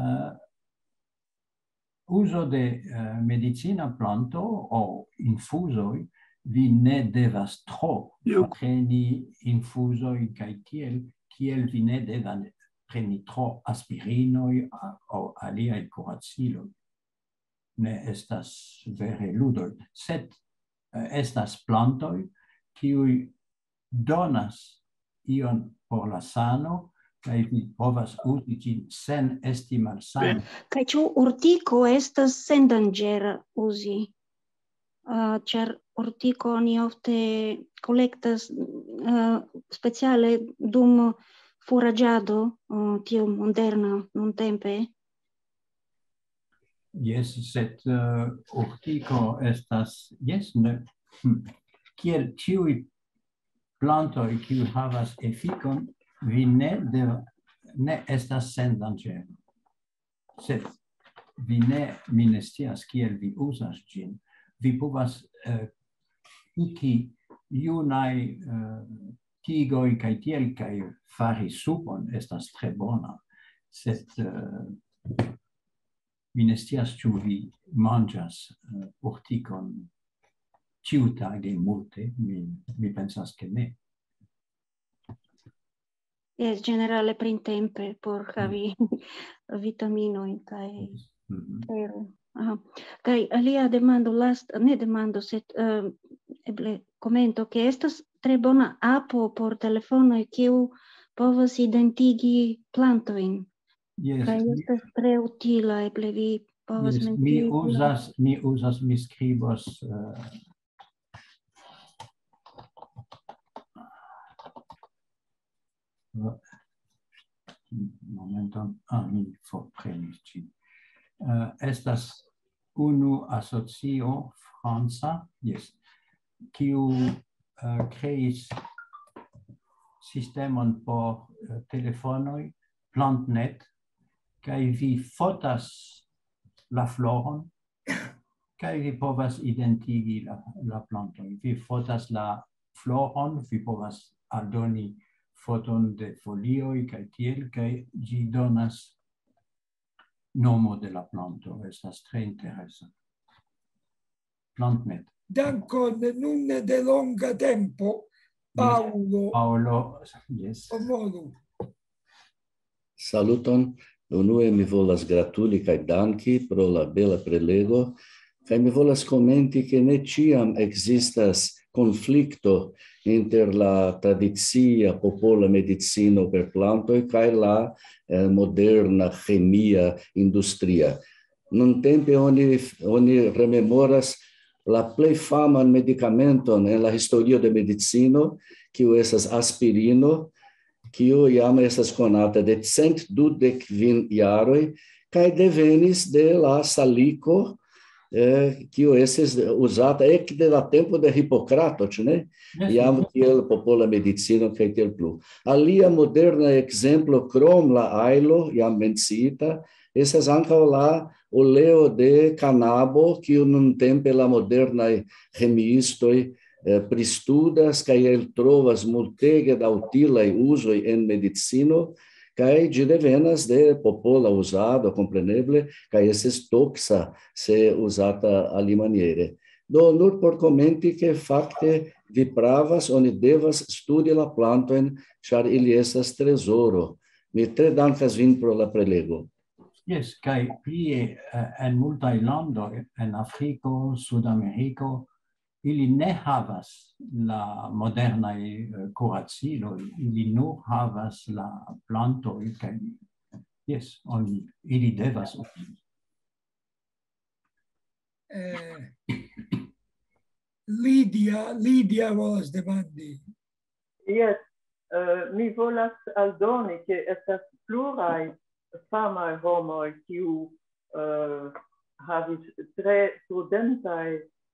uzo de medicina planto o infuzoj, vi ne devas tro preni infuzoj kaj tiel, kiel vi ne devas preni tro aspirinoj aŭ aliaj kuraciloj. Ne estas vere ludoj, sed estas plantoj kiuj donas ion por la sano kaj vi povas uzi ĝin sen esti malsana. Kaj ĉu urtiko estas sendanĝera uzi? Ĉar urtiko oni ofte kolektas speciale dum furaĝado, tio moderna nuntempe. Yes, sed urtiko estas, kiel ĉiuj plantoj kiuj havas efikon, vi ne estas sendanĝera. sed vi ne minestias kiel vi usas gin. Vi povas iki junai tigoi kai tiel kai fari supon estas tre bona, sed minestias ĉu vi manĝas urtikon ĉiutage multe, mi pensas ke ne. Es generale printempe por havi vitaminojn kaj fero. Kaj alia demando ne demando, sed eble komento, ke estas tre bona apo por telefonoj kiu povas identigi plantojn. Yes, Kaj estas tre utila, eble vi povas mencii. Mi skribos momenton, mi forprenis ĝin. Estas unu asocio franca, kiu kreis sistemon por telefonoj PlantNet, kaj vi fotas la floron, kaj vi povas identigi la planton. Vi fotas la floron, vi povas aldoni foton de folioj kaj tiel, kaj ĝi donas nomo de la planto. Estas tre interesa. PlantNet. Dankon, nun de longa tempo, Paolo, yes. Omolu. Saluton, unue mi volas gratuli kaj danki pro la bela prelego, kaj mi volas komenti ke ne ĉiam ekzistas konflikto inter la tradicia popola medicino per plantoj kaj la moderna chemia industria. Nuntempe oni rememoras la plej faman medikamenton en la historio de medicino, kiu estas aspirino, kiu jam estas konata de 125 jaroj kaj devenis de la saliko, kiu estis uzata ekde de la tempo de Hipokrato, ĉu ne? Jam kiel popola medicino kaj tiel plu. Alia moderna ekzemplo krom la ajlo jam menciita estas ankaŭ la oleo de kanabo, kiu nuntempe la modernaj chemiistoj pristudas kaj eltrovas multege da utilaj uzoj en medicino, kaj ĝi devenas de popola uzado, kompreneble, kaj estas toksa se uzata alimaniere. Do nur por komenti ke fakte vi pravas, oni devas studi la plantojn, ĉar ili estas trezoro. Mi tre dankas vin pro la prelego. Yes, kaj plie en multaj landoj, en Afriko, Sudameriko, ili ne havas la modernaj kuraciloj, ili nur havas la plantoj kaj ili devas uzi. Lidia volas demandi. Yes, mi volas aldoni ke estas pluraj famaj homoj kiu havis tre prudentaj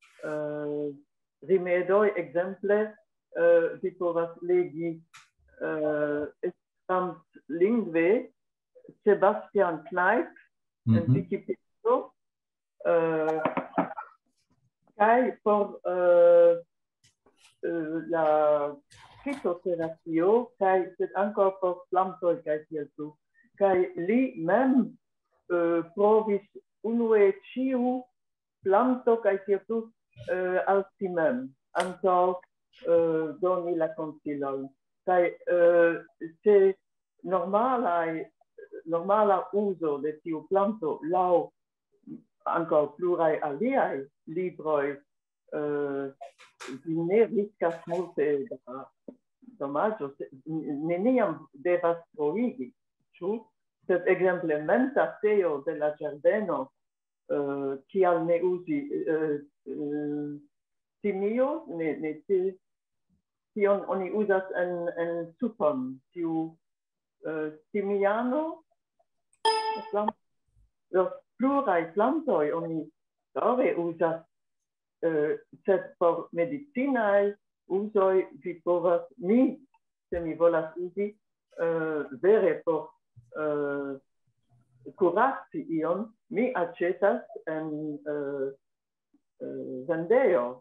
rimedoj, ekzemple vi povas legi esperantlingve Sebastian Kneipp en Vikipedio, kaj por la fitoterapio kaj sed ankaŭ por plantoj kaj tiel plu. Kaj li mem provis unue ĉiu planto kaj tiel plu al si mem, antaŭ doni la konsilojn. Kaj se normala uzo de tiu planto laŭ ankaŭ pluraj aliaj libroj vi ne riskas multe da domaĝo, neniam devas troigi, ĉu? Sed ekzemple menta teo de la ĝardeno, kial ne uzi timio, tion oni uzas en supon, tiu timiano, pluraj plantoj oni daŭre uzas, sed por medicinaj uzoj vi povas, se mi volas uzi, vere por kuraci ion, mi aĉetas en vendejo,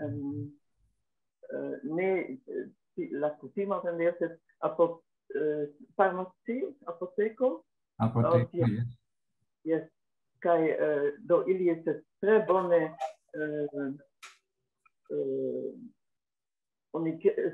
ne la kutima vendejo, sed farmacio, apoteko. Apoteko, Yes. Kaj do ili estas tre bone oni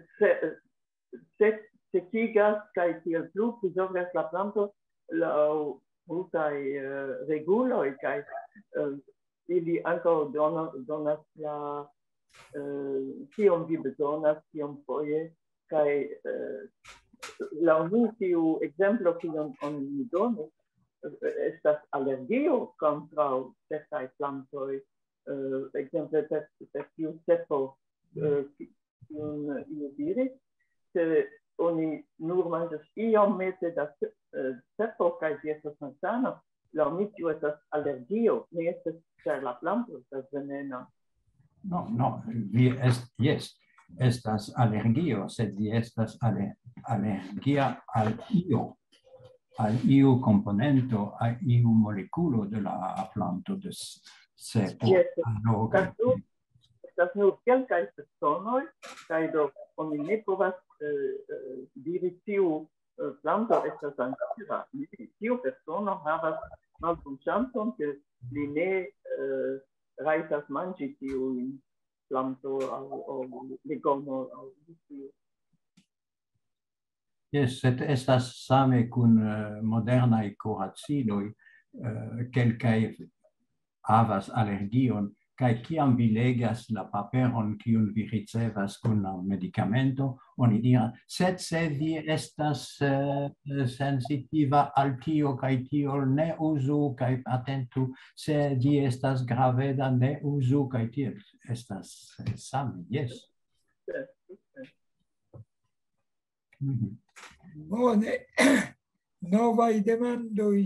sekigas kaj tiel plu prizorgas la planto laŭ multaj reguloj kaj ili ankaŭ donas la kiom vi bezonas, kiom foje kaj laŭ mi tiu ekzemplo kiun oni donis estas alergio kontraŭ certaj plantoj, ekzemple per tiu cepo kiun ili diris, se oni nur manĝas iomete da cepo kaj ĝi estas malsana, laŭ mi tio estas alergio, ne estas ĉar la planto estas venena. No, estas alergio, sed vi estas alergia al iu componento, al iu molekulo de la planto de cepo. Estas nur kelkaj personoj, kaj do oni ne povas diri tiu planto estas danĝera. Tiu persono havas malbonŝancon, ke li ne rajtas manĝi tiujn planto aŭ legomo aŭ tiu. Yes, sed estas same kun modernaj kuraciloj, kelkaj havas alergion, kaj kiam vi legas la paperon kiun vi ricevas kun la medikamento, oni diras, sed se vi estas sensitiva al tio kaj tio, ne uzu kaj atentu, se vi estas graveda, ne uzu kaj tiel. Estas same, yes. Bone, novaj demandoj.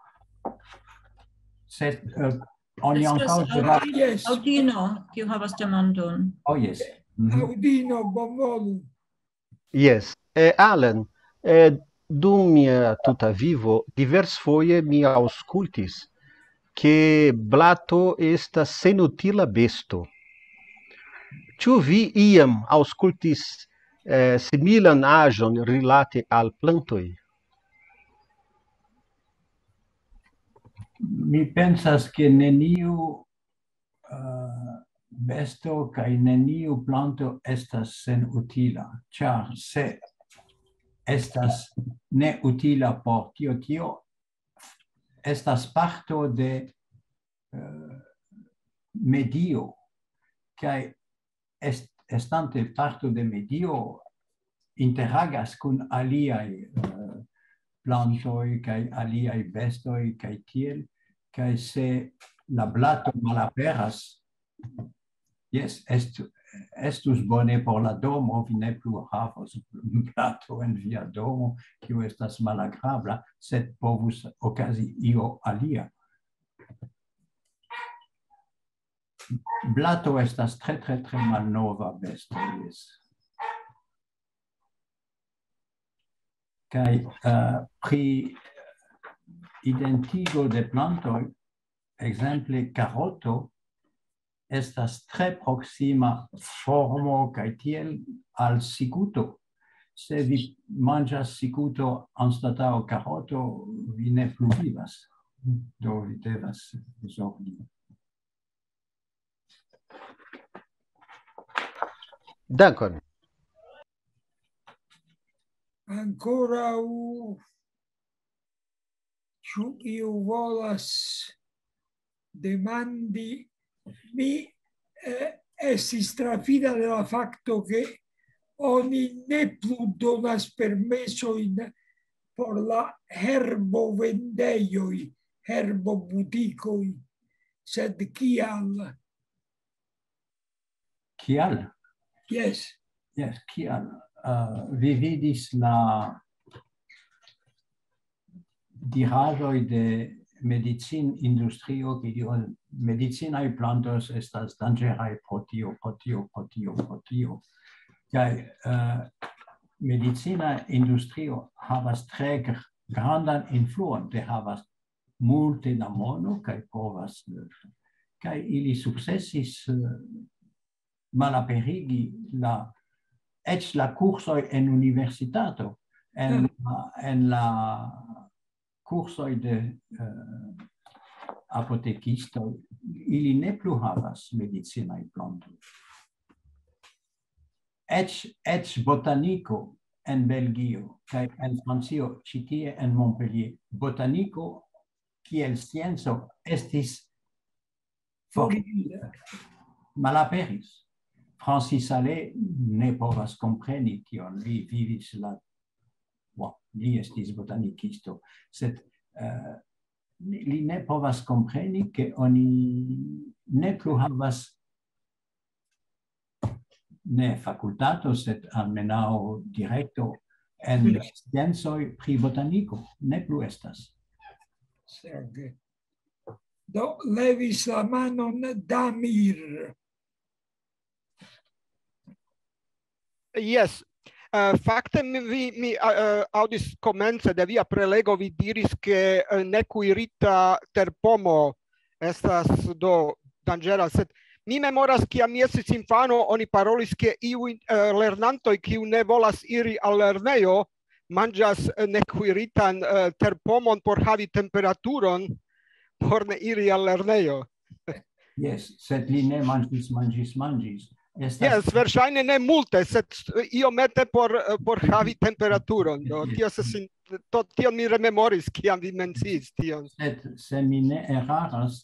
Sed oni ankaŭ Yes. Aŭdino, kiu havas demandon. Oh, yes. Aŭdino, bonvolu. Yes. Alan, dum mia tuta vivo, diversfoje mi aŭskultis, ke blato estas senutila besto. Ĉu vi iam aŭskultis similan aĵon rilate al plantoj? Mi pensas ke neniu besto kaj neniu planto estas senutila, ĉar se estas neutila por tio estas parto de medio, kaj estante parto de medio interagas kun aliaj plantoj kaj aliaj bestoj kaj tiel, kaj se la blato malaperas, yes, estus bone por la domo, vi ne plu havos blato en via domo, kiu estas malagrabla, sed povus okazi io alia. Blato estas tre malnova besto, yes. Kaj pri identigo de plantoj, ekzemple karoto, estas tre proksima formo kaj tiel al cicuto. Se vi manĝas cicuto anstataŭ karoto, vi ne plu vivas. Do vi devas zorgi. Dankon. Ankoraŭ ĉu iu volas demandi? Mi estis trafida de la fakto ke oni ne plu donas permesojn por la herbovendejoj, herbobutikoj, sed kial? Kial? Yes. Yes, kial? Vi vidis la diraĵoj de medicin-industrio, che medicinaj plantoj estas danĝeraj pro tio. Kaj medicina industrio havas tre grandan influon, de havas multe da mono kaj povas kaj ili sukcesis malaperigi eĉ la kursoj en universitato en la kursoj de apotekisto ili ne plu havas medicinaj plantoj. Eĉ botaniko en Belgio kaj en Francio ĉi tie en Montpellier botaniko kiel scienco estis forigita, malaperis. Francis Allais ne povas kompreni tion, li vivis li estis botanikisto, sed li ne povas kompreni ke oni ne plu havas ne fakultato, sed almenaŭ direkto en sciencoj pri botaniko, ne plu estas. Serge. Do levis la manon Damir. Yes. Fakte mi audis komence de via prelego, vi diris ke nekuirita terpomo estas do danĝera, sed mi memoras kiam mi estis infano, oni parolis ke iuj lernantoj kiu ne volas iri al lernejo manĝas nekuiritan terpomon por havi temperaturon por ne iri al lernejo. Yes, sed li ne manĝis. Yes, verŝajne ne multe, sed iomete por havi temperaturon. Tion mi rememoris kiam vi menciis tion. Sed se mi ne eraras,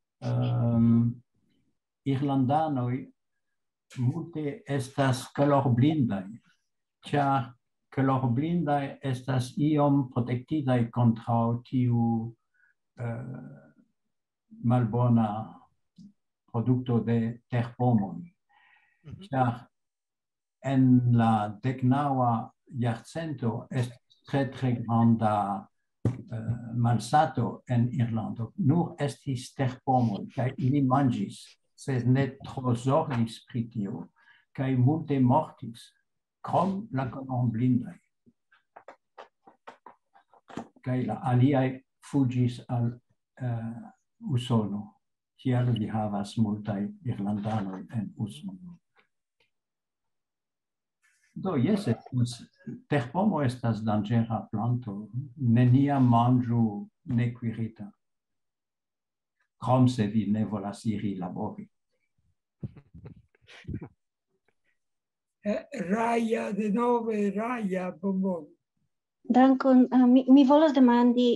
irlandanoj multe estas kolorblindaj, ĉar kolorblindaj estas iom protektitaj kontraŭ tiu malbona produkto de terpomoj. Ĉar en la 19ª jarcento estis tre granda malsato en Irlando. Nur estis terpomoj kaj ili manĝis, sed ne tro zorgis pri tio, kaj multe mortis, krom la kolorblindaj. Kaj la aliaj fuĝis al Usono. Tial vi havas multaj irlandanoj en Usono. Do, jes, terpomo estas danĝera planto. Neniam manĝu nekuirita. Krom se vi ne volas iri labori. Raja, denove, Raja, bonbon. Dankon. Mi volas demandi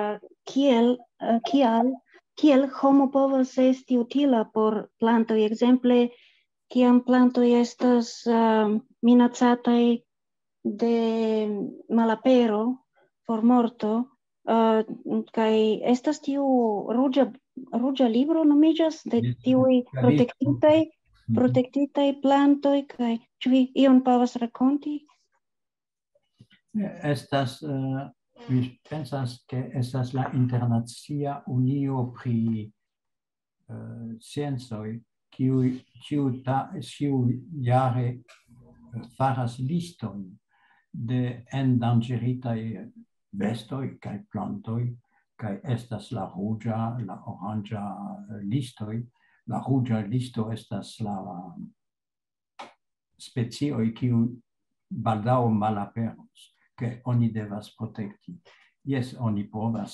kiel homo povas esti utila por plantoj. Ekzemple, kiam plantoj estas minacataj de malapero, for morto, kaj estas tiu ruĝa libro nomiĝas de tiuj protektitaj plantoj, kaj ĉu vi ion povas rakonti? Estas, mi pensas ke estas la Internacia Unio pri sciencoj, kiu ĉiujare faras liston de endanĝeritaj bestoj kaj plantoj, kaj estas la ruĝa, la oranĝa listoj. La ruĝa listo estas la specioj kiu baldaŭ malaperos, ke oni devas protekti. Jes, oni povas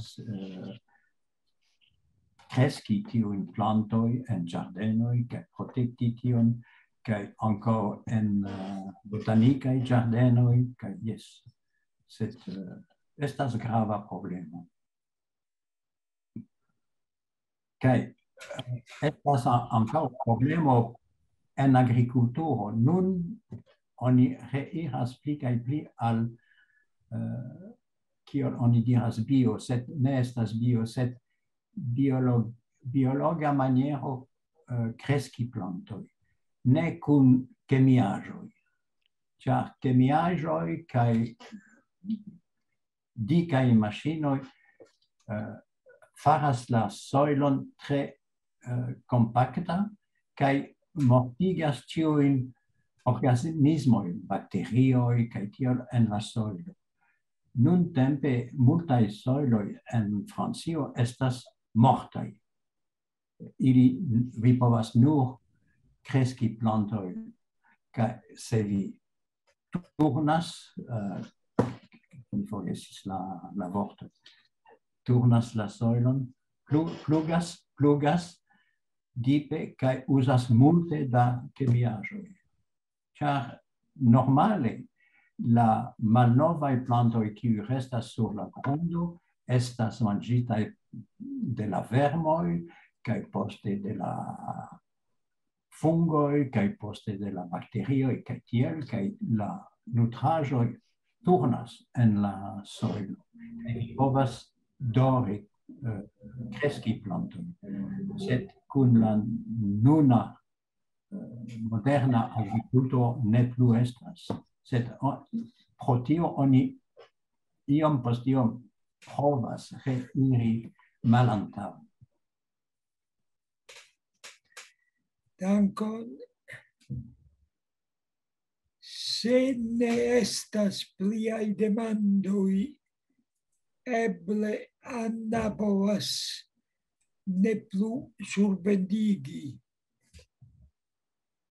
kreski tiujn plantoj en ĝardenoj kaj protekti tion, kaj ankaŭ en botanikaj ĝardenoj, kaj jes, sed estas grava problemo. Kaj estas ankaŭ problemo en agrikulturo. Nun oni reiras pli kaj pli al kiel oni diras bio, sed ne estas bio, sed biologa maniero kreski plantoj, ne kun kemiaĵoj. Ĉar kemiaĵoj kaj dikaj maŝinoj faras la sojlon tre kompakta kaj mortigas ĉiujn organismoj, bakterioj kaj tiel en la sojlo. nun tempe multae soiloi en Francio estas mortai. Vi povas nur kreski plantoj, kaj se vi turnas, mi forgesis la vorto, turnas la soilon, plugas dipe kaj uzas multe da kemiaĵoj. Ĉar normale la malnovaj plantoj kiuj restas sur la grundo estas manĝitaj de la vermoj kaj poste de la fungoj kaj poste de la bakterioj kaj tiel, kaj la nutraĵoj turnas en la soilo. Vi povas dore kreski plantojn, sed kun la nuna moderna agrikulturo ne plu estas. Sed pro tio oni iom post iom provas reiri malantaŭ. Dankon. Se ne estas pliaj demandoj, eble Anna povas ne plu surbendigi